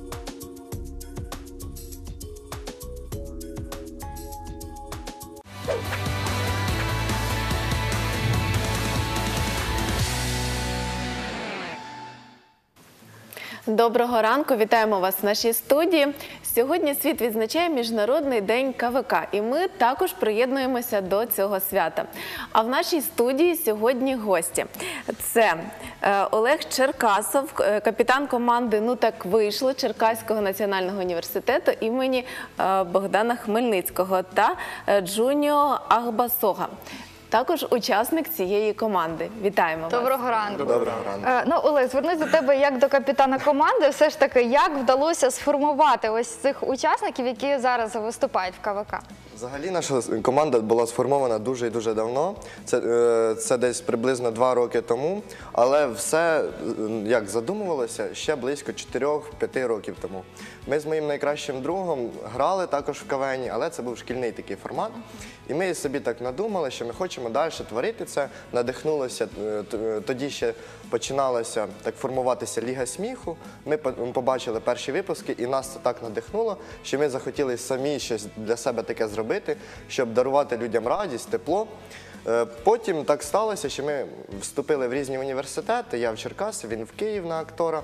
Доброго ранку, вітаємо вас в нашій студії. Сьогодні світ відзначає Міжнародний день КВК, і ми також приєднуємося до цього свята. А в нашій студії сьогодні гості. Це е, Олег Черкасов, е, капітан команди «Ну так вийшло» Черкаського національного університету імені е, Богдана Хмельницького та е, Джуніо Агбасога. Також учасник цієї команди. Вітаємо вас. Доброго ранку. Доброго ранку. Е, Ну, Олег, звернусь до тебе як до капітана команди. Все ж таки, як вдалося сформувати ось цих учасників, які зараз виступають в КВК? Взагалі наша команда була сформована дуже і дуже давно. Це, е, це десь приблизно два роки тому. Але все, е, як задумувалося, ще близько чотирьох-п'яти років тому. Ми з моїм найкращим другом грали також в КВНі, але це був шкільний такий формат. І ми собі так надумали, що ми хочемо далі творити це. Надихнулося, е, т- тоді ще починалася так формуватися Ліга сміху. Ми по- побачили перші випуски, і нас це так надихнуло, що ми захотіли самі щось для себе таке зробити, щоб дарувати людям радість, тепло. Е, Потім так сталося, що ми вступили в різні університети. Я в Черкаси, він в Київ на актора.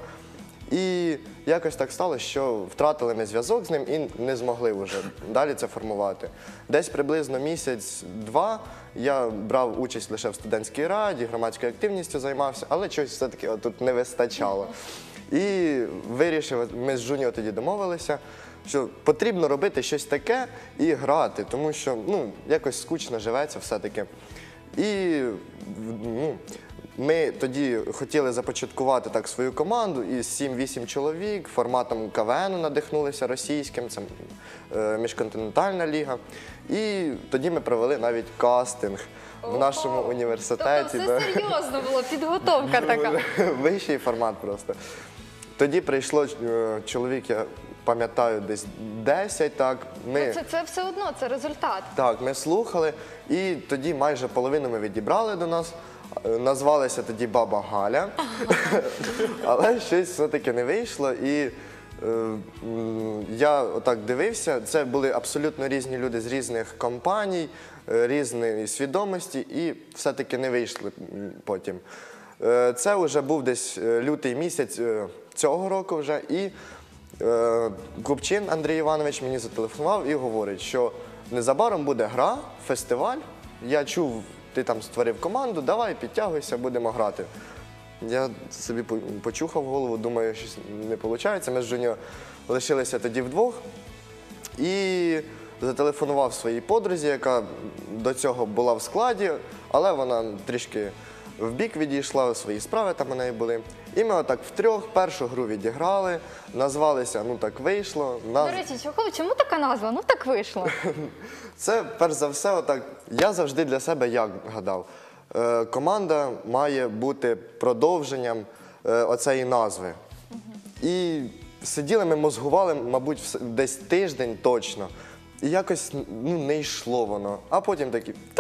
І якось так сталося, що втратили ми зв'язок з ним і не змогли вже далі це формувати. Десь приблизно місяць-два я брав участь лише в студентській раді, громадською активністю займався, але чогось все-таки тут не вистачало. І вирішив, ми з Жуніо тоді домовилися, що потрібно робити щось таке і грати, тому що ну, якось скучно живеться все-таки. І ну, ми тоді хотіли започаткувати так свою команду із сім-вісім чоловік, форматом КВНу надихнулися російським, це е, міжконтинентальна ліга. І тоді ми провели навіть кастинг в нашому університеті. Тобто все серйозно було, підготовка така. Вищий формат просто. Тоді прийшло е, чоловік, я пам'ятаю, десь десять, так. Ми... Це, це все одно, це результат. Так, ми слухали, і тоді майже половину ми відібрали до нас. Назвалися тоді Баба Галя, але щось все-таки не вийшло. І е, м, я отак дивився, це були абсолютно різні люди з різних компаній, е, різної свідомості, і все-таки не вийшли м, потім. Е, це вже був десь е, лютий місяць е, цього року вже, і е, Купчин Андрій Іванович мені зателефонував і говорить, що незабаром буде гра, фестиваль. Я чув, ти там створив команду, давай, підтягуйся, будемо грати. Я собі почухав голову, думаю, що не виходить. Ми з Жуніо лишилися тоді вдвох. І зателефонував своїй подрузі, яка до цього була в складі, але вона трішки вбік відійшла, свої справи там у неї були. І ми отак втрьох першу гру відіграли, назвалися «Ну так вийшло». До речі, чого, чому така назва? Ну так вийшло. Це, перш за все, отак, я завжди для себе як гадав. Е, команда має бути продовженням е, оцеї назви. І сиділи ми, мозгували, мабуть, вс- десь тиждень точно. І якось ну, не йшло воно. А потім такі, та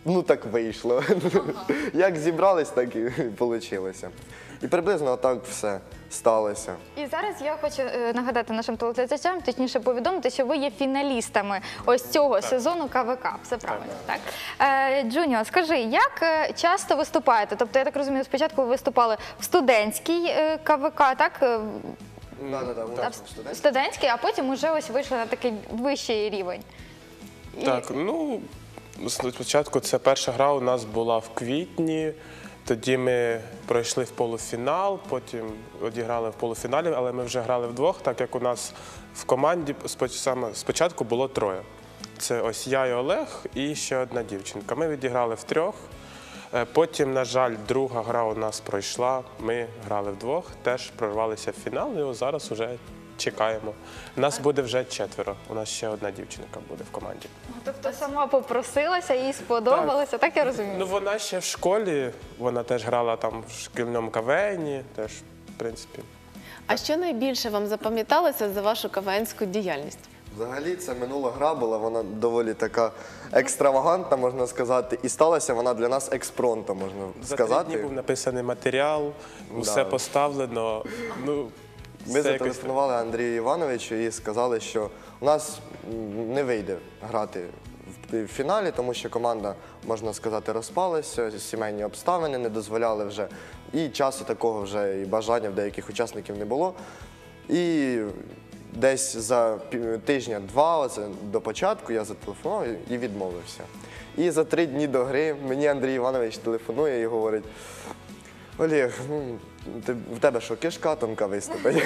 ну так вийшло. Як зібрались, так і вийшло. І приблизно отак все сталося. І зараз я хочу е, нагадати нашим телеглядачам, точніше повідомити, що ви є фіналістами ось цього сезону КВК. Все правильно, так? Е, Джуніо, скажи, як е, часто виступаєте? Тобто, я так розумію, спочатку ви виступали в студентській е, КВК, так? Е, Да-да-да, в студентській, а потім уже ось вийшли на такий вищий рівень. І- Так, ну спочатку це перша гра у нас була в квітні. Тоді ми пройшли в полуфінал, потім одіграли в полуфіналі, але ми вже грали вдвох, так як у нас в команді споч- саме спочатку було троє. Це ось я і Олег і ще одна дівчинка. Ми відіграли втрьох. Е, Потім, на жаль, друга гра у нас пройшла. Ми грали вдвох, теж прорвалися в фінал, і ось зараз вже чекаємо. Нас буде вже четверо. У нас ще одна дівчинка буде в команді. Тобто сама попросилася, їй сподобалося, так, я розумію? Ну, вона ще в школі, вона теж грала там в шкільному кавені, теж, в принципі. А що найбільше вам запам'яталося за вашу кавенську діяльність? Взагалі, це минула гра була, вона доволі така екстравагантна, можна сказати, і сталася вона для нас експронтом, можна За три сказати. дні був написаний матеріал, усе Да. поставлено. Ну, Ми все якось зателефонували Андрію Івановичу і сказали, що у нас м, не вийде грати в в фіналі, тому що команда, можна сказати, розпалася, сімейні обставини не дозволяли вже. І часу такого вже і бажання в деяких учасників не було. І десь за пів- тижня-два оце, до початку я зателефонував і відмовився. І за три дні до гри мені Андрій Іванович телефонує і говорить: Олег, ну, ти, в тебе що, кишка тонка виступить?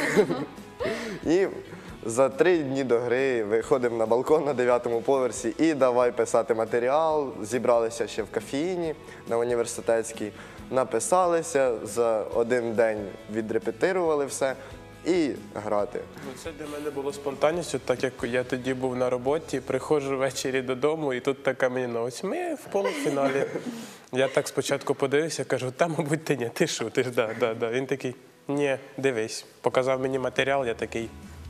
І за три дні до гри виходимо на балкон на дев'ятому поверсі і давай писати матеріал. Зібралися ще в кафеїні на університетській, написалися, за один день відрепетирували все і грати. Ну, це для мене було спонтанністю, так як я тоді був на роботі, приходжу ввечері додому, і тут така мені новость. Ми в полуфіналі. Я так спочатку подивився, кажу, та, мабуть, ти ні, ти шутиш, да, да, да. Він такий, ні, дивись. Показав мені матеріал, я такий,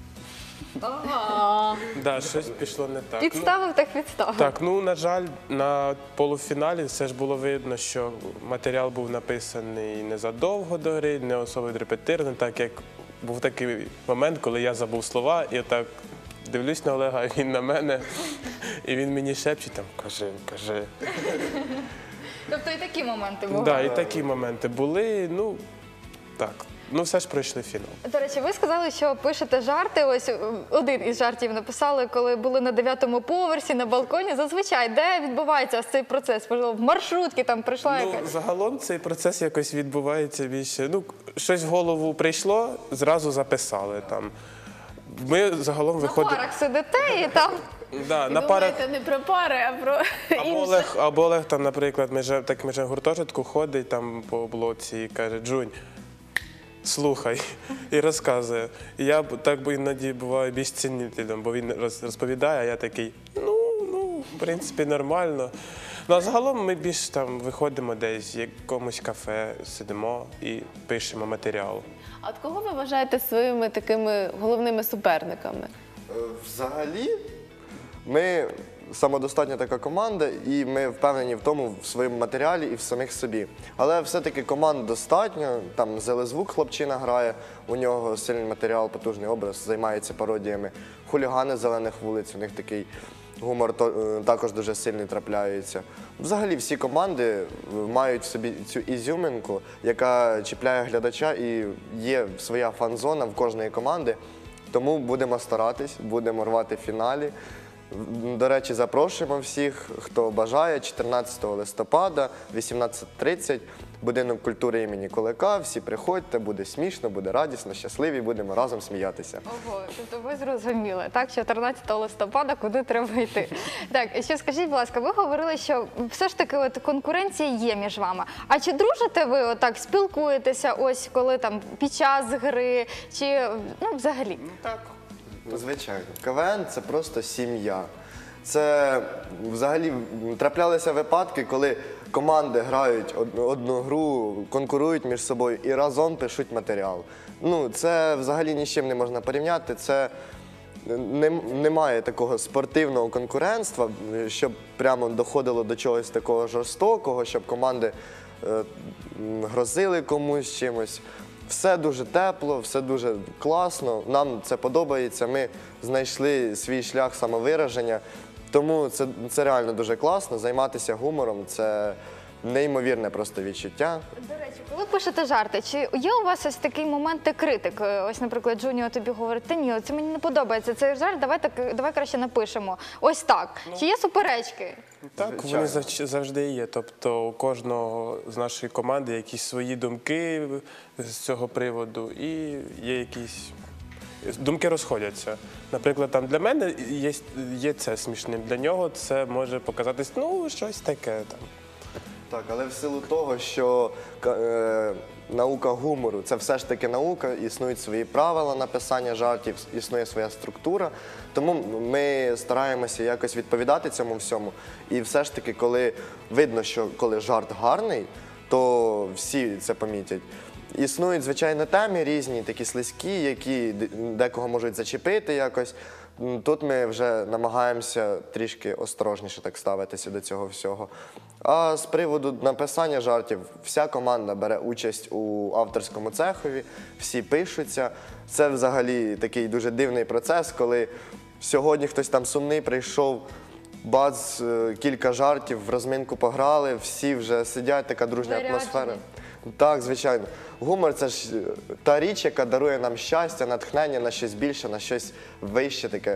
Ага. да, щось пішло не так. Підставив, так підставив. Так, ну, на жаль, на полуфіналі все ж було видно, що матеріал був написаний незадовго до гри, не особо відрепетирований, так як був такий момент, коли я забув слова, і отак дивлюсь на Олега, а він на мене, і він мені шепче там, кажи, кажи. Тобто і такі моменти були? Так, да, і такі моменти були, ну, так. Ну, все ж пройшли фінал. До речі, ви сказали, що пишете жарти. Ось один із жартів написали, коли були на дев'ятому поверсі, на балконі. Зазвичай, де відбувається ось цей процес? Можливо, в маршрутці там прийшла Ну, якась? загалом цей процес якось відбувається більше. Ну, щось в голову прийшло, зразу записали там. Ми загалом На виходимо. парах сидите і там... Да, І на парах. думаєте не про пари, а про Або інше. Олег, або Олег там, наприклад, ми же, так ми же в гуртожитку ходить там по блоці і каже, Джунь, слухай, і розказує. І я б- так би іноді буваю більш цінителем, бо він роз- розповідає, а я такий, ну, ну, в принципі, нормально. Ну, а загалом ми більш там виходимо десь в якомусь кафе, сидимо і пишемо матеріал. А от кого ви вважаєте своїми такими головними суперниками? Е, Взагалі, ми самодостатня така команда, і ми впевнені в тому в своєму матеріалі і в самих собі. Але все-таки команд достатньо. Там Зелезвук хлопчина грає, у нього сильний матеріал, потужний образ, займається пародіями. Хулігани зелених вулиць, у них такий гумор то- е, також дуже сильний трапляється. Взагалі всі команди е, мають в собі цю ізюминку, яка чіпляє глядача, і є своя фан-зона в кожної команди. Тому будемо старатись, будемо рвати в фіналі. До речі, запрошуємо всіх, хто бажає, чотирнадцятого листопада, вісімнадцята тридцять, будинок культури імені Кулика. Всі приходьте, буде смішно, буде радісно, щасливі, будемо разом сміятися. Ого, тобто ви зрозуміли, так, чотирнадцятого листопада, куди треба йти. Так, ще скажіть, будь ласка, ви говорили, що все ж таки от конкуренція є між вами. А чи дружите ви отак, спілкуєтеся ось коли там під час гри, чи ну взагалі? Так. Звичайно, КВН – це просто сім'я. Це взагалі траплялися випадки, коли команди грають од- одну гру, конкурують між собою і разом пишуть матеріал. Ну, це взагалі ні з чим не можна порівняти. Це нем- немає такого спортивного конкурентства, щоб прямо доходило до чогось такого жорстокого, щоб команди е, м, грозили комусь чимось. Все дуже тепло, все дуже класно, нам це подобається, ми знайшли свій шлях самовираження, тому це, це реально дуже класно, займатися гумором – це неймовірне просто відчуття. До речі, коли пишете жарти, чи є у вас ось такий момент ти критик? Ось, наприклад, Джуніо тобі говорить, та ні, це мені не подобається, цей жарт, давай, так, давай краще напишемо. Ось так. Чи є суперечки? Так, вони завж- завжди є. Тобто у кожного з нашої команди якісь свої думки з цього приводу і є якісь думки розходяться. Наприклад, там для мене є, є це смішним, для нього це може показатись, ну, щось таке там. Так, але в силу того, що е, наука гумору – це все ж таки наука, існують свої правила написання жартів, існує своя структура, тому ми стараємося якось відповідати цьому всьому. І все ж таки, коли видно, що коли жарт гарний, то всі це помітять. Існують, звичайно, теми різні, такі слизькі, які декого можуть зачепити якось. Тут ми вже намагаємося трішки осторожніше так ставитися до цього всього. А з приводу написання жартів, вся команда бере участь у авторському цехові, всі пишуться. Це взагалі такий дуже дивний процес, коли сьогодні хтось там сумний прийшов, бац, кілька жартів, в розминку пограли, всі вже сидять, така дружня атмосфера. Так, звичайно. Гумор – це ж та річ, яка дарує нам щастя, натхнення на щось більше, на щось вище таке.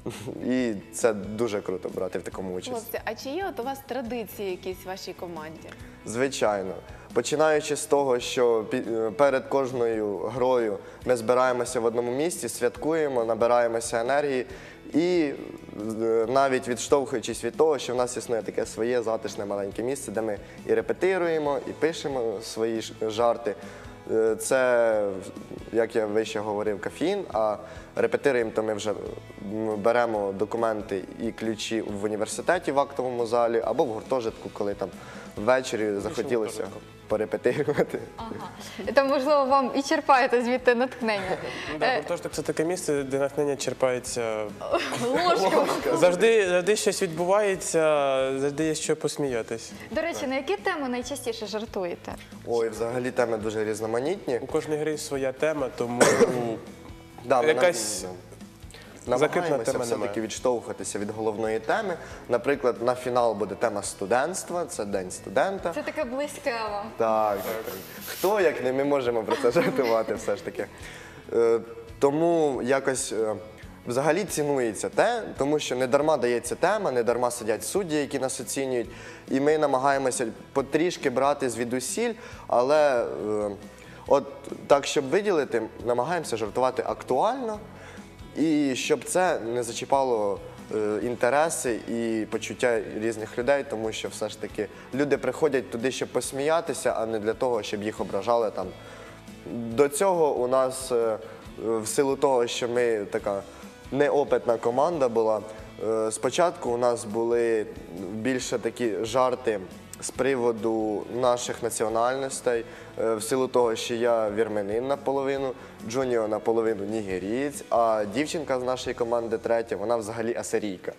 І це дуже круто брати в такому участь. Хлопці, а чи є от у вас традиції якісь в вашій команді? Звичайно. Починаючи з того, що перед кожною грою ми збираємося в одному місці, святкуємо, набираємося енергії і навіть відштовхуючись від того, що в нас існує таке своє затишне маленьке місце, де ми і репетируємо, і пишемо свої жарти. Це, як я вище говорив, кафеїн, а репетируємо, то ми вже беремо документи і ключі в університеті в актовому залі або в гуртожитку, коли там ввечері захотілося порепетирувати. Ага. То, можливо, вам і черпаєте звідти натхнення. Да, гуртожиток – це таке місце, де натхнення черпається Ложкою. Завжди, завжди щось відбувається, завжди є що посміятись. До речі, на які теми найчастіше жартуєте? Ой, взагалі теми дуже різноманітні. У кожній гри своя тема, тому Да, ми якась намагаємося все-таки відштовхуватися від головної теми. Наприклад, на фінал буде тема студентства, це День студента. Це таке близьке вам. Так, так. Хто, як не ми можемо про це жартувати все ж таки. Е, тому якось е, взагалі цінується те, тому що не дарма дається тема, не дарма сидять судді, які нас оцінюють. І ми намагаємося потрішки брати звідусіль, але е, от так, щоб виділити, намагаємося жартувати актуально, і щоб це не зачіпало е, інтереси і почуття різних людей, тому що все ж таки люди приходять туди, щоб посміятися, а не для того, щоб їх ображали там. До цього у нас, е, в силу того, що ми така неопитна команда була, е, спочатку у нас були більше такі жарти з приводу наших національностей, е, в силу того, що я вірменин наполовину, Джуніо наполовину нігерієць, а дівчинка з нашої команди третя, вона взагалі асирійка.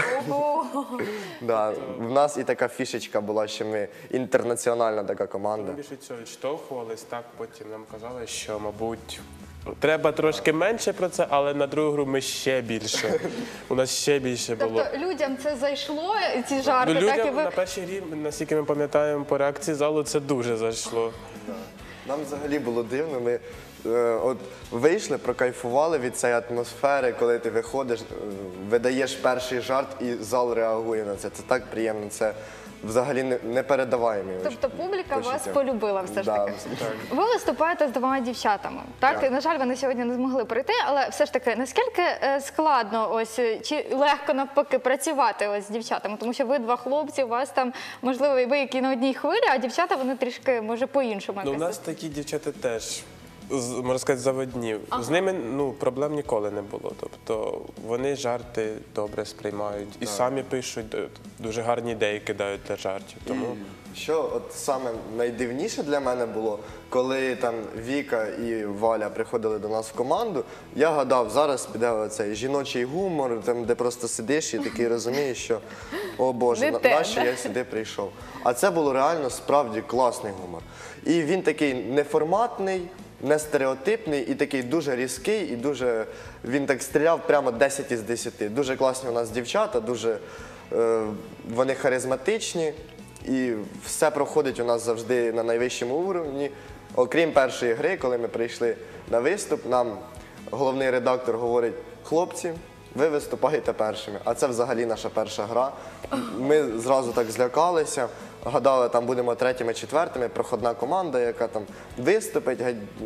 Да, в нас і така фішечка була, що ми інтернаціональна така команда. Ми більше цього відштовхувались, так потім нам казали, що, мабуть, треба трошки менше про це, але на другу гру ми ще більше. У нас ще більше було. Тобто людям це зайшло, ці жарти, Ну, так і людям ви... на першій грі, наскільки ми пам'ятаємо по реакції залу, це дуже зайшло. Нам взагалі було дивно, ми е, от вийшли, прокайфували від цієї атмосфери, коли ти виходиш, е, видаєш перший жарт і зал реагує на це. Це так приємно, це взагалі не- непередаваємі. Тобто публіка вас почуття. полюбила все ж Да, таки. Ви виступаєте з двома дівчатами, так? Так. На жаль, вони сьогодні не змогли прийти, але все ж таки, наскільки е, складно ось, е, чи легко навпаки працювати ось з дівчатами? Тому що ви два хлопці, у вас там, можливо, і ви які на одній хвилі, а дівчата, вони трішки, може, по-іншому Ну, у якось. нас такі дівчата теж з- можна сказати, заводні. З ними ну, проблем ніколи не було. Тобто вони жарти добре сприймають і самі пишуть, д- дуже гарні ідеї кидають для жартів. Тому Що от саме найдивніше для мене було, коли там Віка і Валя приходили до нас в команду, я гадав, зараз піде оцей жіночий гумор, там, де просто сидиш і такий розумієш, що о Боже, Не на, те, нащо да? я сюди прийшов. А це було реально справді класний гумор. І він такий неформатний, не стереотипний і такий дуже різкий, і дуже він так стріляв прямо десять із десяти. Дуже класні у нас дівчата, дуже е, вони харизматичні. І все проходить у нас завжди на найвищому уровні. Окрім першої гри, коли ми прийшли на виступ, нам головний редактор говорить: хлопці, ви виступаєте першими. А це взагалі наша перша гра. Ми зразу так злякалися, гадали, там будемо третіми, четвертими, проходна команда, яка там виступить,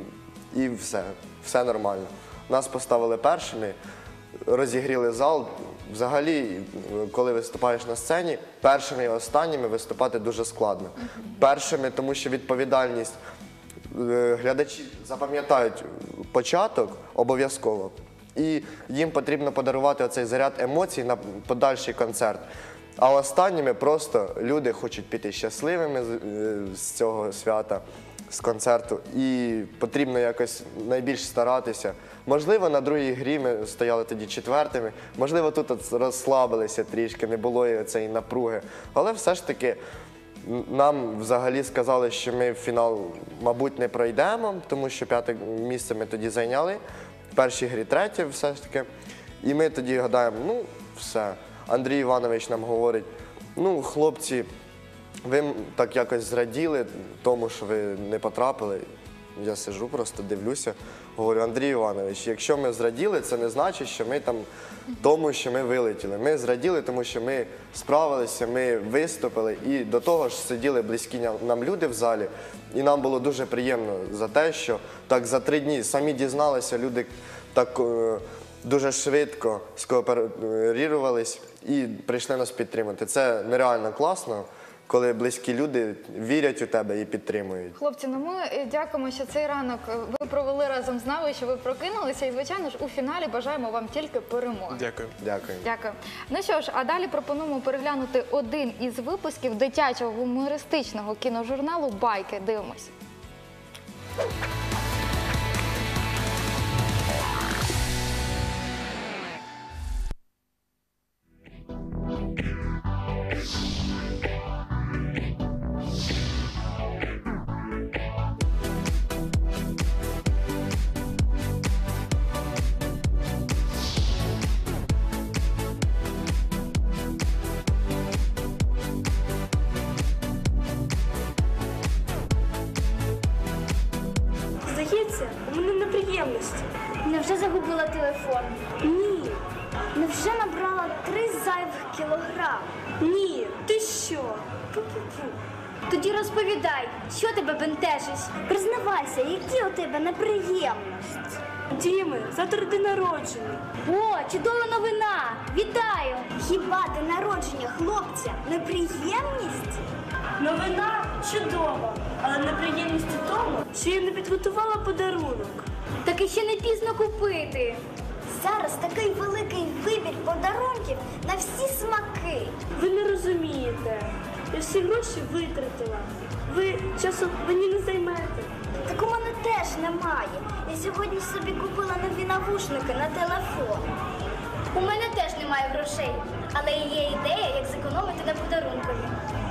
і все, все нормально. Нас поставили першими, розігріли зал. Взагалі, коли виступаєш на сцені, першими і останніми виступати дуже складно. Першими, тому що відповідальність, е, глядачі запам'ятають початок обов'язково, і їм потрібно подарувати оцей заряд емоцій на подальший концерт. А останніми просто люди хочуть піти щасливими з, е, з цього свята, з концерту, і потрібно якось найбільш старатися. Можливо, на другій грі ми стояли тоді четвертими, можливо, тут от розслабилися трішки, не було цієї напруги. Але все ж таки нам взагалі сказали, що ми в фінал, мабуть, не пройдемо, тому що п'яте місце ми тоді зайняли, в першій грі третє все ж таки. І ми тоді гадаємо, ну все. Андрій Іванович нам говорить: ну, хлопці, ви так якось зраділи тому, що ви не потрапили. Я сиджу, просто дивлюся, говорю: Андрій Іванович, якщо ми зраділи, це не значить, що ми там тому, що ми вилетіли. Ми зраділи, тому що ми справилися, ми виступили, і до того ж сиділи близькі нам люди в залі. І нам було дуже приємно за те, що так за три дні самі дізналися, люди так е, дуже швидко скооперувались і прийшли нас підтримати. Це нереально класно, коли близькі люди вірять у тебе і підтримують. Хлопці, ну ми дякуємо, що цей ранок ви провели разом з нами, що ви прокинулися. І, звичайно ж, у фіналі бажаємо вам тільки перемоги. дякую. Дякую. Дякую. Ну що ж, а далі пропонуємо переглянути один із випусків дитячого гумористичного кіножурналу «Байки». Дивимось. Здається, у мене неприємності. Невже загубила телефон? Ні. Невже набрала три зайвих кілограм? Ні. Ти що? Пу-пу-пу. Тоді розповідай, що тебе бентежить? Признавайся, які у тебе неприємності? Діми, завтра день народження. О, чудова новина! Вітаю! Хіба день народження хлопця неприємність? Новина чудова, але неприємність у тому, що я не підготувала подарунок. Так і ще не пізно купити. Зараз такий великий вибір подарунків на всі смаки. Ви не розумієте. Я всі гроші витратила. Ви часом мені не займете. Так у мене теж немає. Я сьогодні собі купила нові навушники на телефон. У мене теж немає грошей, але є ідея, як зекономити на подарункові.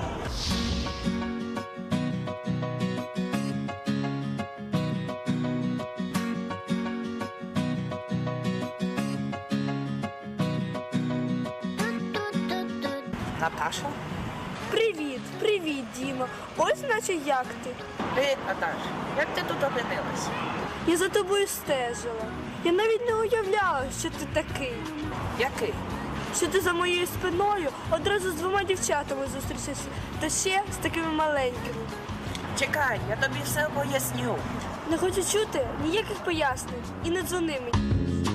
Наташа? Привіт, привіт, Діма. Ось наче як ти. Привіт, Наташа. Як ти тут опинилася? Я за тобою стежила. Я навіть не уявляла, що ти такий. Який? Що ти за моєю спиною одразу з двома дівчатами зустрічаєшся, та ще з такими маленькими. Чекай, я тобі все поясню. Не хочу чути ніяких пояснень і не дзвони мені.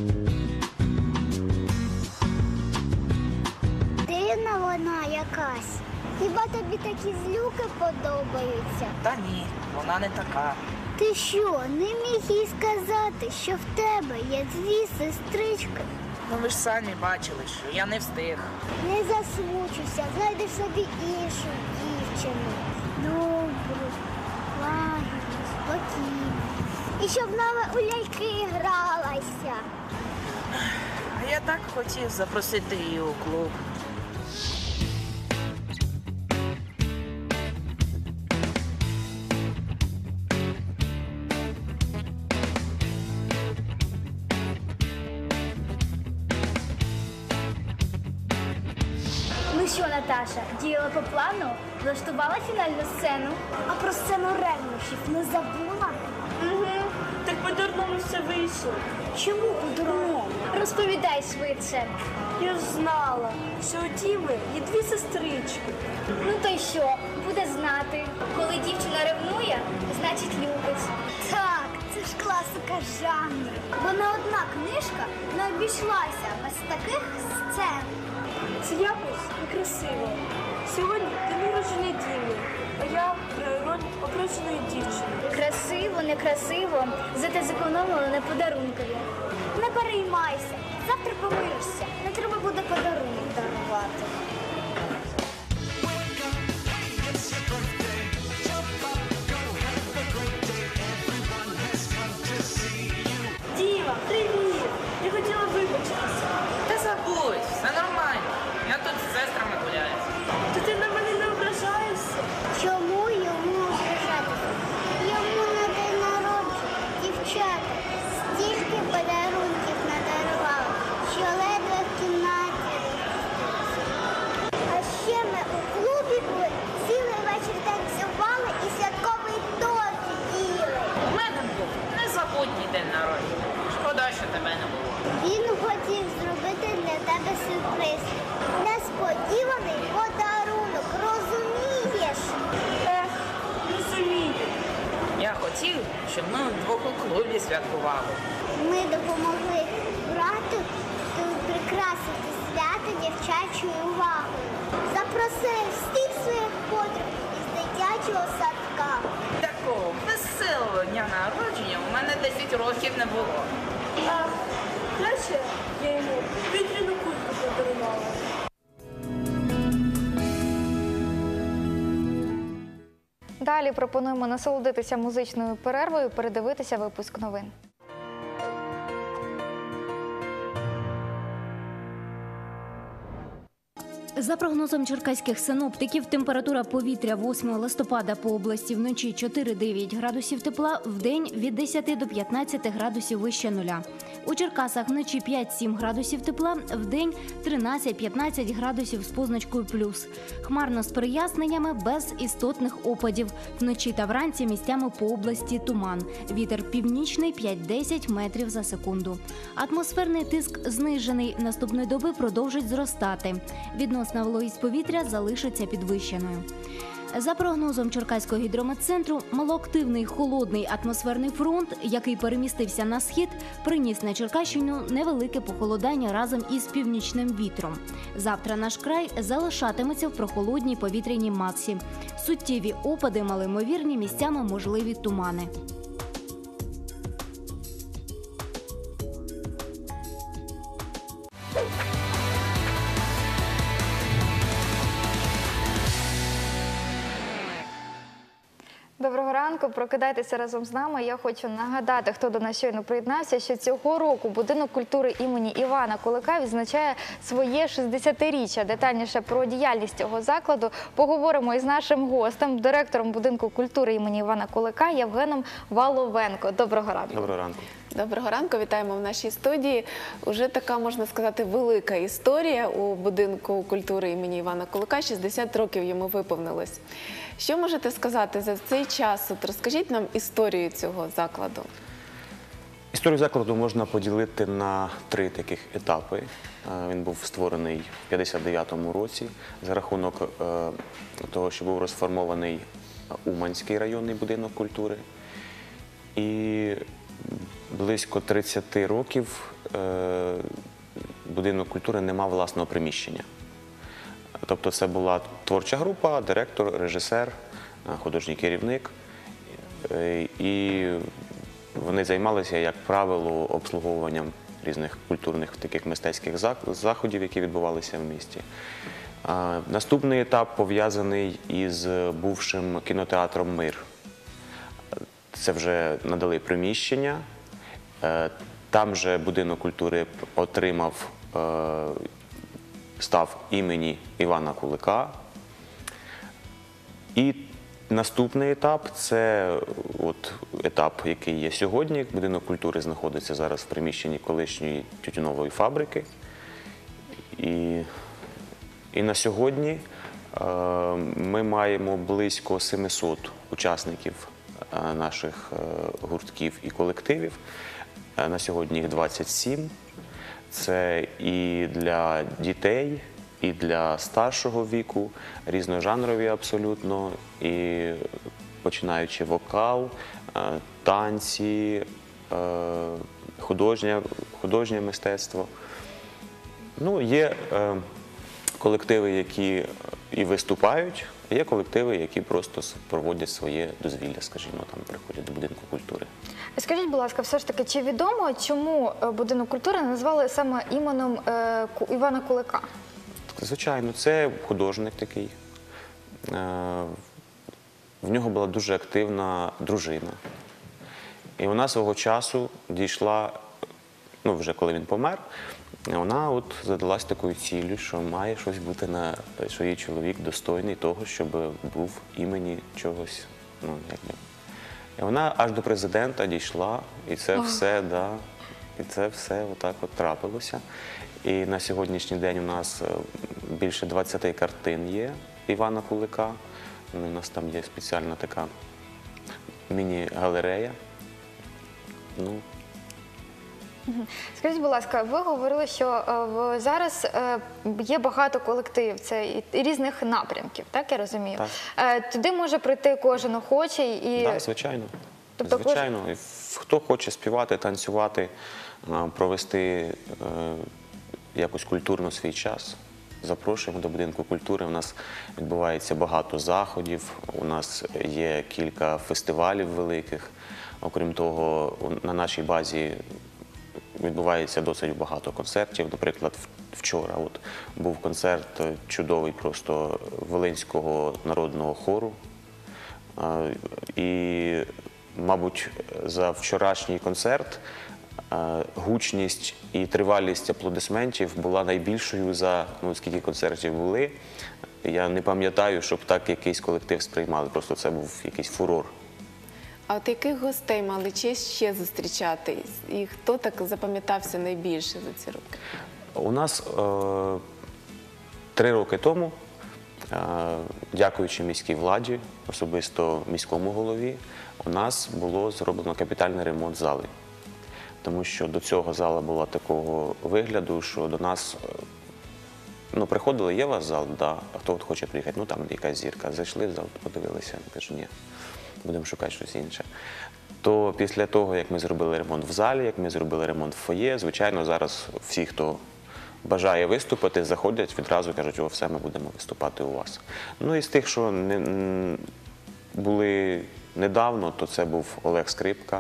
Дивна вона якась. Хіба тобі такі злюки подобаються? Та ні, вона не така. Ти що, не міг їй сказати, що в тебе є дві сестрички? Ну ви ж самі бачили, що я не встиг. Не засмучуйся, знайдеш собі іншу дівчину. Добру, лагідну, спокійну. І щоб нами у ляльки гралася. А я так хотів запросити її у клуб. Ну що, Наташа, діяла по плану? Влаштувала фінальну сцену? А про сцену ревнощів не забула? Угу. Так по-дурному все вийшло. Чому по-дурному? Розповідай швидше. Я ж знала, що у Діми є дві сестрички. Ну то й що? Буде знати. Коли дівчина ревнує, значить любить. Так, це ж класика жанру. Бо не одна книжка не обійшлася без таких сцен. Це якось некрасиво. Сьогодні день народження Діми, а я роль ображеної дівчини. Красиво, некрасиво, зате зекономили на подарункові. Не переймайся, завтра помиришся. Не треба буде подарунок дарувати. Діма, привіт! Я хотіла вибачитися. Та забудь, все нормально. Я тут з сестрами гуляю. То ти на мене не ображаєшся? Чому йому ображатися? Йому на день народження дівчата стільки подарунків надарували, що ледве в кімнаті розпустилися. А ще ми у клубі були, цілий вечір танцювали і святковий торт їли. У мене був незабутній день народження. Шкода, що тебе не було. Він хотів зробити для тебе сюрприз. Несподіваний подарунок, розумієш? Ех, розумію. Я хотів, щоб ми вдвох у клубі святкували. Ми допомогли брату прикрасити свято дівчачою увагою. Запросили всіх своїх подруг із дитячого садка. Такого веселого дня народження у мене десять років не було. А краще я йому вітряну кульку подарувала. Далі пропонуємо насолодитися музичною перервою і передивитися випуск новин. За прогнозом черкаських синоптиків, температура повітря восьмого листопада по області вночі чотири-дев'ять градусів тепла, вдень від десяти до п'ятнадцяти градусів вище нуля. У Черкасах вночі п'ять-сім градусів тепла, вдень тринадцять-п'ятнадцять градусів з позначкою плюс. Хмарно з проясненнями, без істотних опадів. Вночі та вранці місцями по області туман. Вітер північний п'ять-десять метрів за секунду. Атмосферний тиск знижений. Наступної доби продовжить зростати. Відносна вологість повітря залишиться підвищеною. За прогнозом Черкаського гідрометцентру, малоактивний холодний атмосферний фронт, який перемістився на схід, приніс на Черкащину невелике похолодання разом із північним вітром. Завтра наш край залишатиметься в прохолодній повітряній масі. Суттєві опади, малоймовірні, місцями можливі тумани. Доброго ранку, прокидайтеся разом з нами. Я хочу нагадати, хто до нас щойно приєднався, що цього року Будинок культури імені Івана Кулика відзначає своє шістдесятиріччя. Детальніше про діяльність цього закладу поговоримо із нашим гостем, директором Будинку культури імені Івана Кулика Євгеном Воловенко. Доброго ранку. Доброго ранку. Доброго ранку, вітаємо в нашій студії. Уже така, можна сказати, велика історія у Будинку культури імені Івана Кулика. шістдесят років йому виповнилось. Що можете сказати за цей час? От розкажіть нам історію цього закладу. Історію закладу можна поділити на три таких етапи. Він був створений в п'ятдесят дев'ятому році за рахунок того, що був розформований Уманський районний будинок культури. І близько тридцяти років будинок культури не мав власного приміщення. Тобто це була творча група, директор, режисер, художній керівник. Е, І вони займалися, як правило, обслуговуванням різних культурних таких мистецьких зак- заходів, які відбувалися в місті. А, Наступний етап пов'язаний із бувшим кінотеатром «Мир». Це вже надали приміщення. Е, Там же будинок культури отримав е, став імені Івана Кулика. І наступний етап – це от етап, який є сьогодні. Будинок культури знаходиться зараз в приміщенні колишньої тютюнової фабрики. І, і на сьогодні е, ми маємо близько сімсот учасників е, наших е, гуртків і колективів. Е, на сьогодні їх двадцять сім. Це і для дітей, і для старшого віку, різножанрові абсолютно, і починаючи вокал, танці, художнє, художнє мистецтво. Ну, є колективи, які і виступають, а є колективи, які просто проводять своє дозвілля, скажімо, там приходять до будинку культури. Скажіть, будь ласка, все ж таки, чи відомо, чому будинок культури назвали саме іменем е, Івана Кулика? Звичайно, це художник такий. В нього була дуже активна дружина. І вона свого часу дійшла, ну вже коли він помер, вона от задалась такою ціллю, що має щось бути, на, що її чоловік достойний того, щоб був імені чогось. Ну, якби. І вона аж до президента дійшла, і це все, да, і це все отак от трапилося. І на сьогоднішній день у нас більше двадцяти картин є Івана Кулика. У нас там є спеціальна така міні-галерея. Ну. Скажіть, будь ласка, ви говорили, що е, зараз е, є багато колективів, це і, і різних напрямків, так я розумію? Так. Е, туди може прийти кожен охочий і… Так, звичайно. Тобто Звичайно. Кожен... Хто хоче співати, танцювати, провести е, якось культурно свій час, запрошуємо до будинку культури. У нас відбувається багато заходів, у нас є кілька фестивалів великих. Окрім того, на нашій базі відбувається досить багато концертів. Наприклад, вчора от був концерт чудовий просто Волинського народного хору. І, мабуть, за вчорашній концерт гучність і тривалість аплодисментів була найбільшою за, ну, скільки концертів були. Я не пам'ятаю, щоб так якийсь колектив сприймали. Просто це був якийсь фурор. А от яких гостей мали честь ще зустрічати? І хто так запам'ятався найбільше за ці роки? У нас е, три роки тому, е, дякуючи міській владі, особисто міському голові, у нас було зроблено капітальний ремонт зали. Тому що до цього зала була такого вигляду, що до нас, ну, приходили, є у вас зал? Да. А хто от хоче приїхати? Ну, там якась зірка. Зайшли в зал, подивилися, кажу, ні, будемо шукати щось інше. То після того, як ми зробили ремонт в залі, як ми зробили ремонт в фоє, звичайно, зараз всі, хто бажає виступити, заходять, відразу кажуть, о, все, ми будемо виступати у вас. Ну, і з тих, що не, були недавно, то це був Олег Скрипка,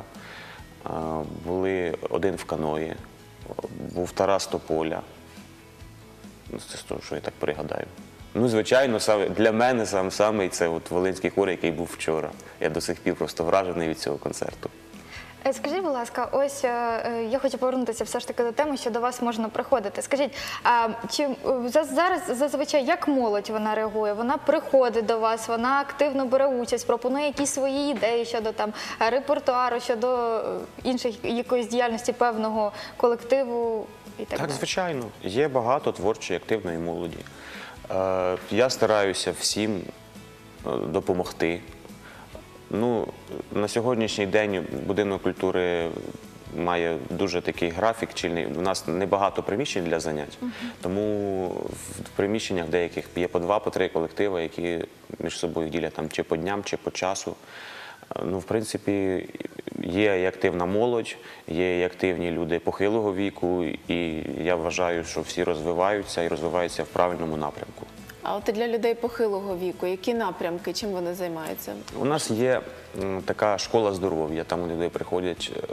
були один в каної, був Тарас Тополя. Це з того, що я так пригадаю. Ну, звичайно, для мене сам самий це от Волинський хор, який був вчора. Я до сих пір просто вражений від цього концерту. Скажіть, будь ласка, ось я хочу повернутися все ж таки до теми, що до вас можна приходити. Скажіть, а чи зараз зазвичай як молодь вона реагує? Вона приходить до вас, вона активно бере участь, пропонує якісь свої ідеї щодо там репертуару, щодо інших якоїсь діяльності певного колективу і так далі? Так, звичайно. Є багато творчої, активної молоді. Я стараюся всім допомогти. Ну, на сьогоднішній день будинок культури має дуже такий графік чільний. У нас небагато приміщень для занять, uh-huh. тому в приміщеннях деяких є по два, по три колективи, які між собою ділять там чи по дням, чи по часу. Ну, в принципі, є і активна молодь, є і активні люди похилого віку, і я вважаю, що всі розвиваються і розвиваються в правильному напрямку. А от для людей похилого віку, які напрямки, чим вони займаються? У нас є м, така школа здоров'я, там люди приходять, е,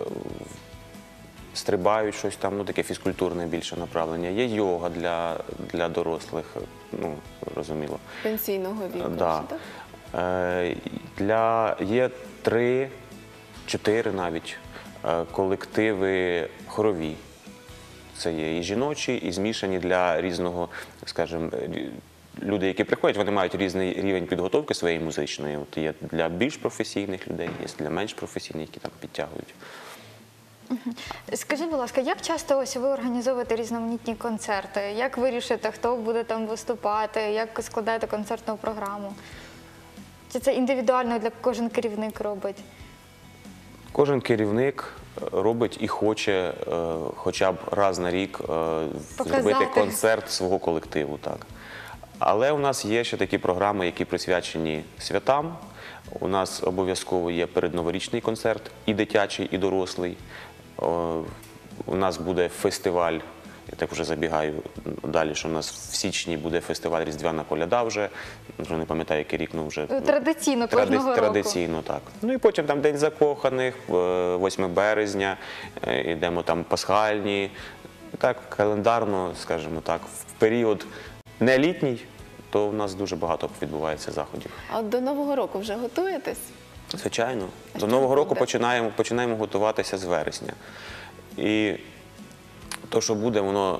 стрибають щось там, ну таке фізкультурне більше направлення. Є йога для, для дорослих, ну, розуміло. Пенсійного віку. Да. так? Е, для, є три, чотири навіть е, колективи хорові. Це є і жіночі, і змішані для різного, скажімо, рі- люди, які приходять, вони мають різний рівень підготовки своєї музичної. От є для більш професійних людей, є для менш професійних, які там підтягують. Скажіть, будь ласка, як часто ось ви організовуєте різноманітні концерти? Як вирішите, хто буде там виступати? Як складаєте концертну програму? Чи це індивідуально для кожен керівник робить? Кожен керівник робить і хоче е, хоча б раз на рік е, зробити концерт свого колективу. Так. Але у нас є ще такі програми, які присвячені святам. У нас обов'язково є передноворічний концерт, і дитячий, і дорослий. О, у нас буде фестиваль, я так вже забігаю далі, що у нас в січні буде фестиваль «Різдвяна коляда» вже, вже не пам'ятаю, який рік, ну вже... Традиційно, Тради- кожного року. Традиційно, так. Ну і потім там День закоханих, е, восьме березня, е, йдемо там пасхальні. Так, календарно, скажімо так, в період не літній, то в нас дуже багато відбувається заходів. А от до Нового року вже готуєтесь? Звичайно. До Нового року починаємо, починаємо готуватися з вересня. І то, що буде, воно,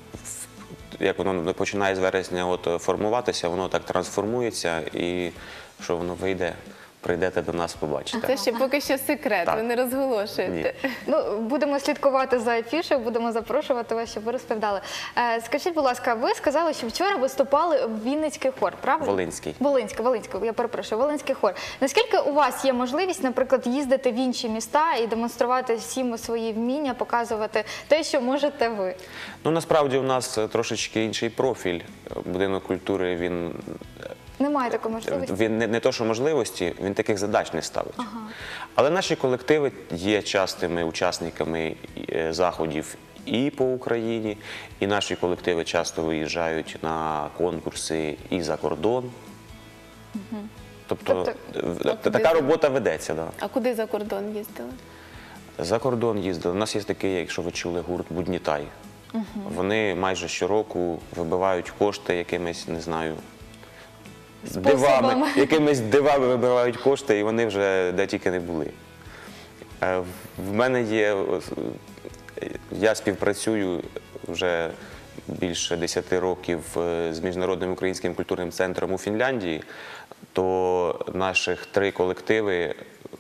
як воно починає з вересня от, формуватися, воно так трансформується, і що воно вийде, прийдете до нас, побачите. Це ще поки що секрет, Так. ви не розголошуєте. Ну, будемо слідкувати за афішою, будемо запрошувати вас, щоб ви розповідали. Е, скажіть, будь ласка, ви сказали, що вчора виступали в Вінницький хор, правильно? Волинський. Волинський, Волинський, я перепрошую, Волинський хор. Наскільки у вас є можливість, наприклад, їздити в інші міста і демонструвати всім свої вміння, показувати те, що можете ви? Ну, насправді у нас трошечки інший профіль. Будинок культури, він, Немає такої можливості? він не, не то, що можливості, він таких задач не ставить. Але наші колективи є частими учасниками е, заходів і по Україні, і наші колективи часто виїжджають на конкурси і за кордон. Тобто, Тобто, е, така робота ведеться. Да. А куди за кордон їздили? За кордон їздили. У нас є такий, якщо ви чули, гурт «Буднітай». Вони майже щороку вибивають кошти якимись, не знаю, дивами, якимись дивами вибивають кошти, і вони вже де тільки не були. Е, В мене є, я співпрацюю вже більше десяти років е, з Міжнародним українським культурним центром у Фінляндії, то наших три колективи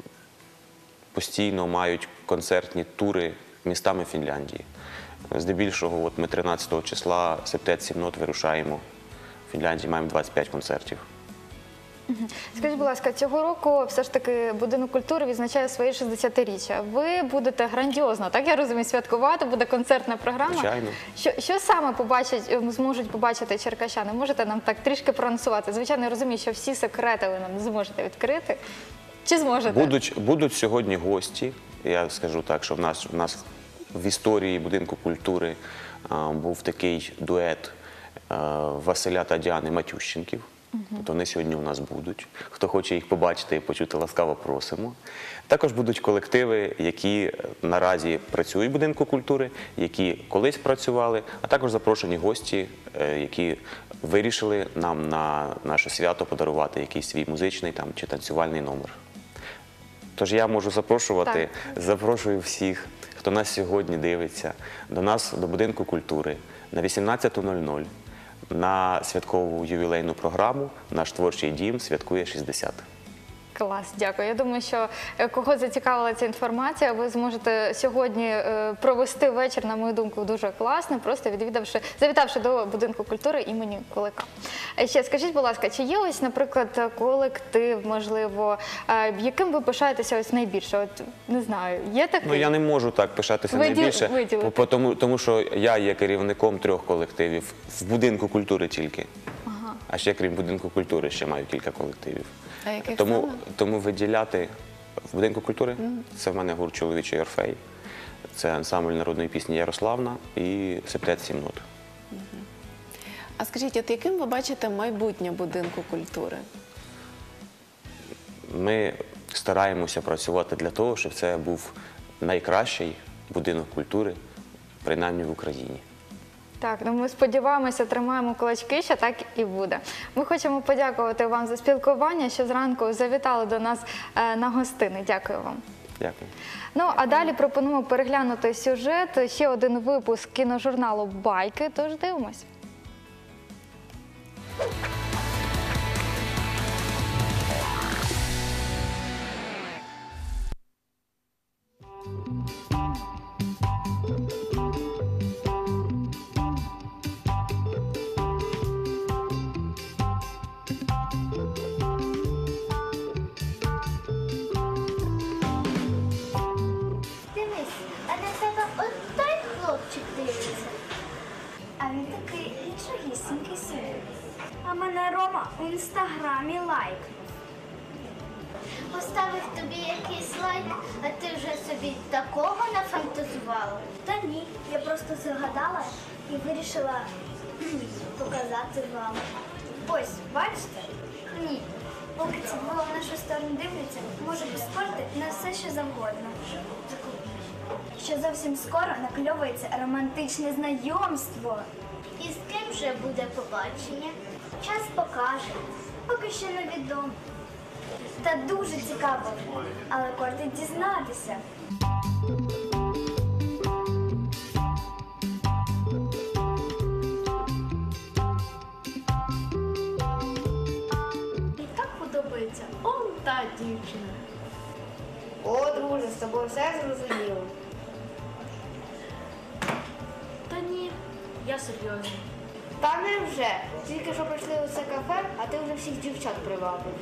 постійно мають концертні тури містами Фінляндії. Здебільшого, от ми тринадцятого числа септет-сім нот вирушаємо в Фінляндії, маємо двадцять п'ять концертів. Скажіть, будь ласка, цього року все ж таки Будинок культури відзначає своє шістдесятиріччя. Ви будете грандіозно, так я розумію, святкувати, буде концертна програма. Звичайно. Що, що саме побачать, зможуть побачити черкащани? Можете нам так трішки проанонсувати? Звичайно, я розумію, що всі секрети ви нам не зможете відкрити. Чи зможете? Будуть, будуть сьогодні гості. Я скажу так, що в нас, в нас в історії Будинку культури а, був такий дует а, Василя та Діани Матющенків. Тобто вони сьогодні у нас будуть. Хто хоче їх побачити і почути, ласкаво просимо. Також будуть колективи, які наразі працюють в Будинку культури, які колись працювали, а також запрошені гості, е, які вирішили нам на наше свято подарувати якийсь свій музичний там, чи танцювальний номер. Тож я можу запрошувати, запрошую всіх, хто нас сьогодні дивиться, до нас, до Будинку культури на вісімнадцяту нуль нуль на святкову ювілейну програму «Наш творчий дім святкує шістдесят». Клас, дякую. Я думаю, що е, кого зацікавила ця інформація, ви зможете сьогодні е, провести вечір, на мою думку, дуже класно, просто відвідавши, завітавши до Будинку культури імені Кулика. Е, Ще скажіть, будь ласка, чи є ось, наприклад, колектив, можливо, е, яким ви пишаєтеся ось найбільше? От не знаю, є такий? Ну, я не можу так пишатися Виділ- найбільше, виділити. по- тому, тому що я є керівником трьох колективів в Будинку культури тільки. Ага. А ще крім Будинку культури ще маю кілька колективів. А яких Тому, саме? тому виділяти в Будинку культури, це в мене гурт «Чоловічий Орфей», це ансамбль народної пісні «Ярославна» і септет-сім нот. А скажіть, от яким ви бачите майбутнє будинку культури? Ми стараємося працювати для того, щоб це був найкращий будинок культури, принаймні в Україні. Так, ну ми сподіваємося, тримаємо кулачки, що так і буде. Ми хочемо подякувати вам за спілкування, що зранку завітали до нас е, на гостини. Дякую вам. Дякую. Ну, а далі пропонуємо переглянути сюжет, ще один випуск кіножурналу «Байки», тож дивимось. Дивись, а на тебе от той хлопчик дивиться. А він такий нічогісінький собі. А мене Рома в інстаграмі лайкнув. Поставив тобі якийсь лайк, а ти вже собі такого нафантазувала? Та ні, я просто загадала і вирішила кхм, показати вам. Ось, бачите? Ні. Поки ці двоє в нашу сторону дивляться, може поспорити на все, що завгодно. Що зовсім скоро накльовується романтичне знайомство. І з ким же буде побачення? Час покаже. Поки що невідомо. Та дуже цікаво, але кортить дізнатися. І так подобається он та дівчина. О, друже, з тобою все зрозуміло. Та ні, я серйозно. Та невже? Тільки що прийшли у це кафе, а ти вже всіх дівчат привабив.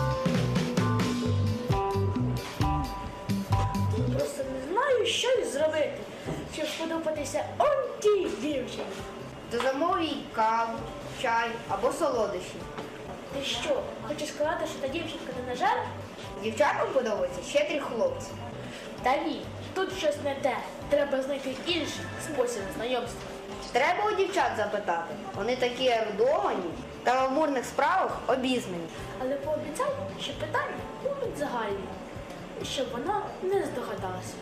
Просто не знаю, що й зробити, щоб сподобатися он тій дівчині. То замов їй каву, чай або солодощі. Ти що, хочеш сказати, що та дівчинка не на жаль? Дівчатам подобаються щедрі хлопці. Та ні, тут щось не те. Треба знайти інший спосіб знайомства. Треба у дівчат запитати. Вони такі ерудовані та в амурних справах обізнані. Але пообіцяй, що питання будуть загальні, щоб вона не здогадалася.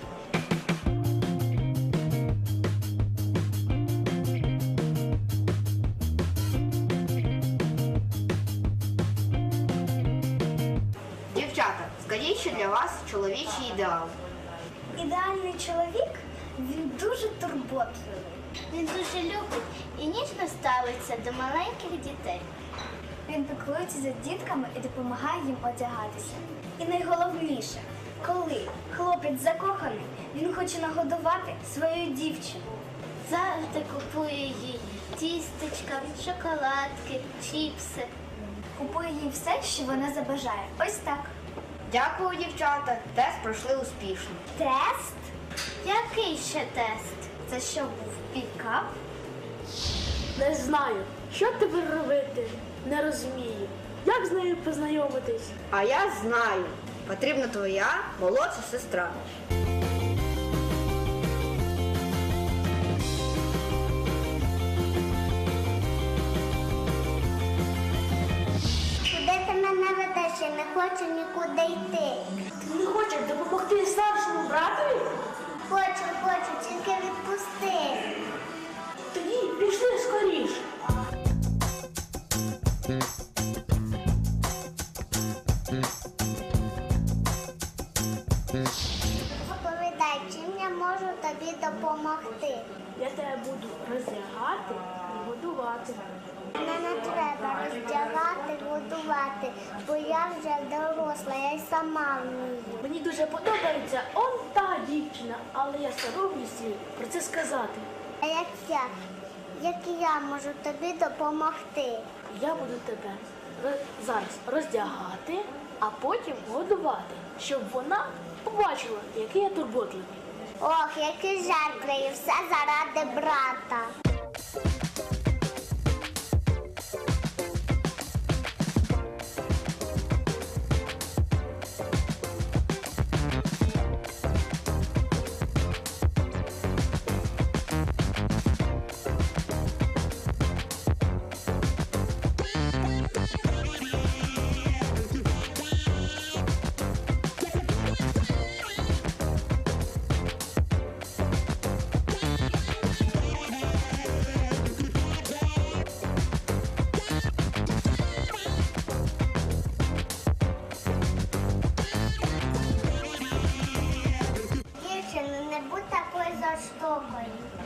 Дівчата, скажіть, що для вас чоловічий ідеал. Ідеальний чоловік, він дуже турботливий. Він дуже любить і ніжно ставиться до маленьких дітей. Він піклується за дітками і допомагає їм одягатися. І найголовніше, коли хлопець закоханий, він хоче нагодувати свою дівчину. Завжди купує їй тістечка, шоколадки, чіпси. Купує їй все, що вона забажає. Ось так. Дякую, дівчата. Тест пройшли успішно. Тест? Який ще тест? Це що, був пікап? Не знаю, що тепер робити, не розумію. Як з нею познайомитись? А я знаю. Потрібна твоя молодша сестра. Куди ти мене ведеш? Я не хочу нікуди йти. Ти не хочеш допомогти старшому братові? Хочу, хочу, тільки відпусти. Тоді пішли скоріше. Оповідай, чим я можу тобі допомогти? Я тебе буду роздягати і годувати. Мене не треба роздягати, годувати, бо я вже доросла, я й сама вмію. Мені дуже подобається он та дівчина, але я соромлюся їй про це сказати. А як я? Як я можу тобі допомогти? Я буду тебе роз- зараз роздягати, а потім годувати, щоб вона побачила, який я турботливий. Ох, який жарт, і все заради брата.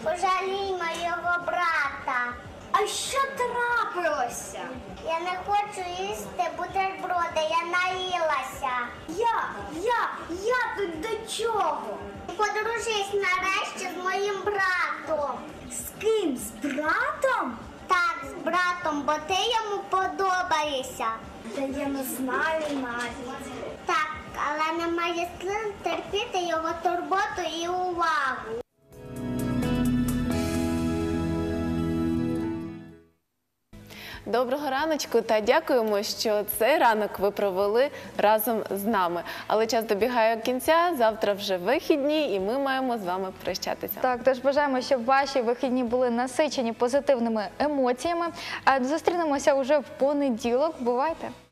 Пожаліймо його брата. А що трапилося? Я не хочу їсти бутерброди, я наїлася. Я, я, я тут до чого? Подружись нарешті з моїм братом. З ким? З братом? Так, з братом, бо ти йому подобаєшся. Та я не знаю навіть. Так, але немає сил терпіти його турботу і увагу. Доброго раночку та дякуємо, що цей ранок ви провели разом з нами. Але час добігає кінця, завтра вже вихідні і ми маємо з вами прощатися. Так, тож бажаємо, щоб ваші вихідні були насичені позитивними емоціями. А зустрінемося вже в понеділок. Бувайте!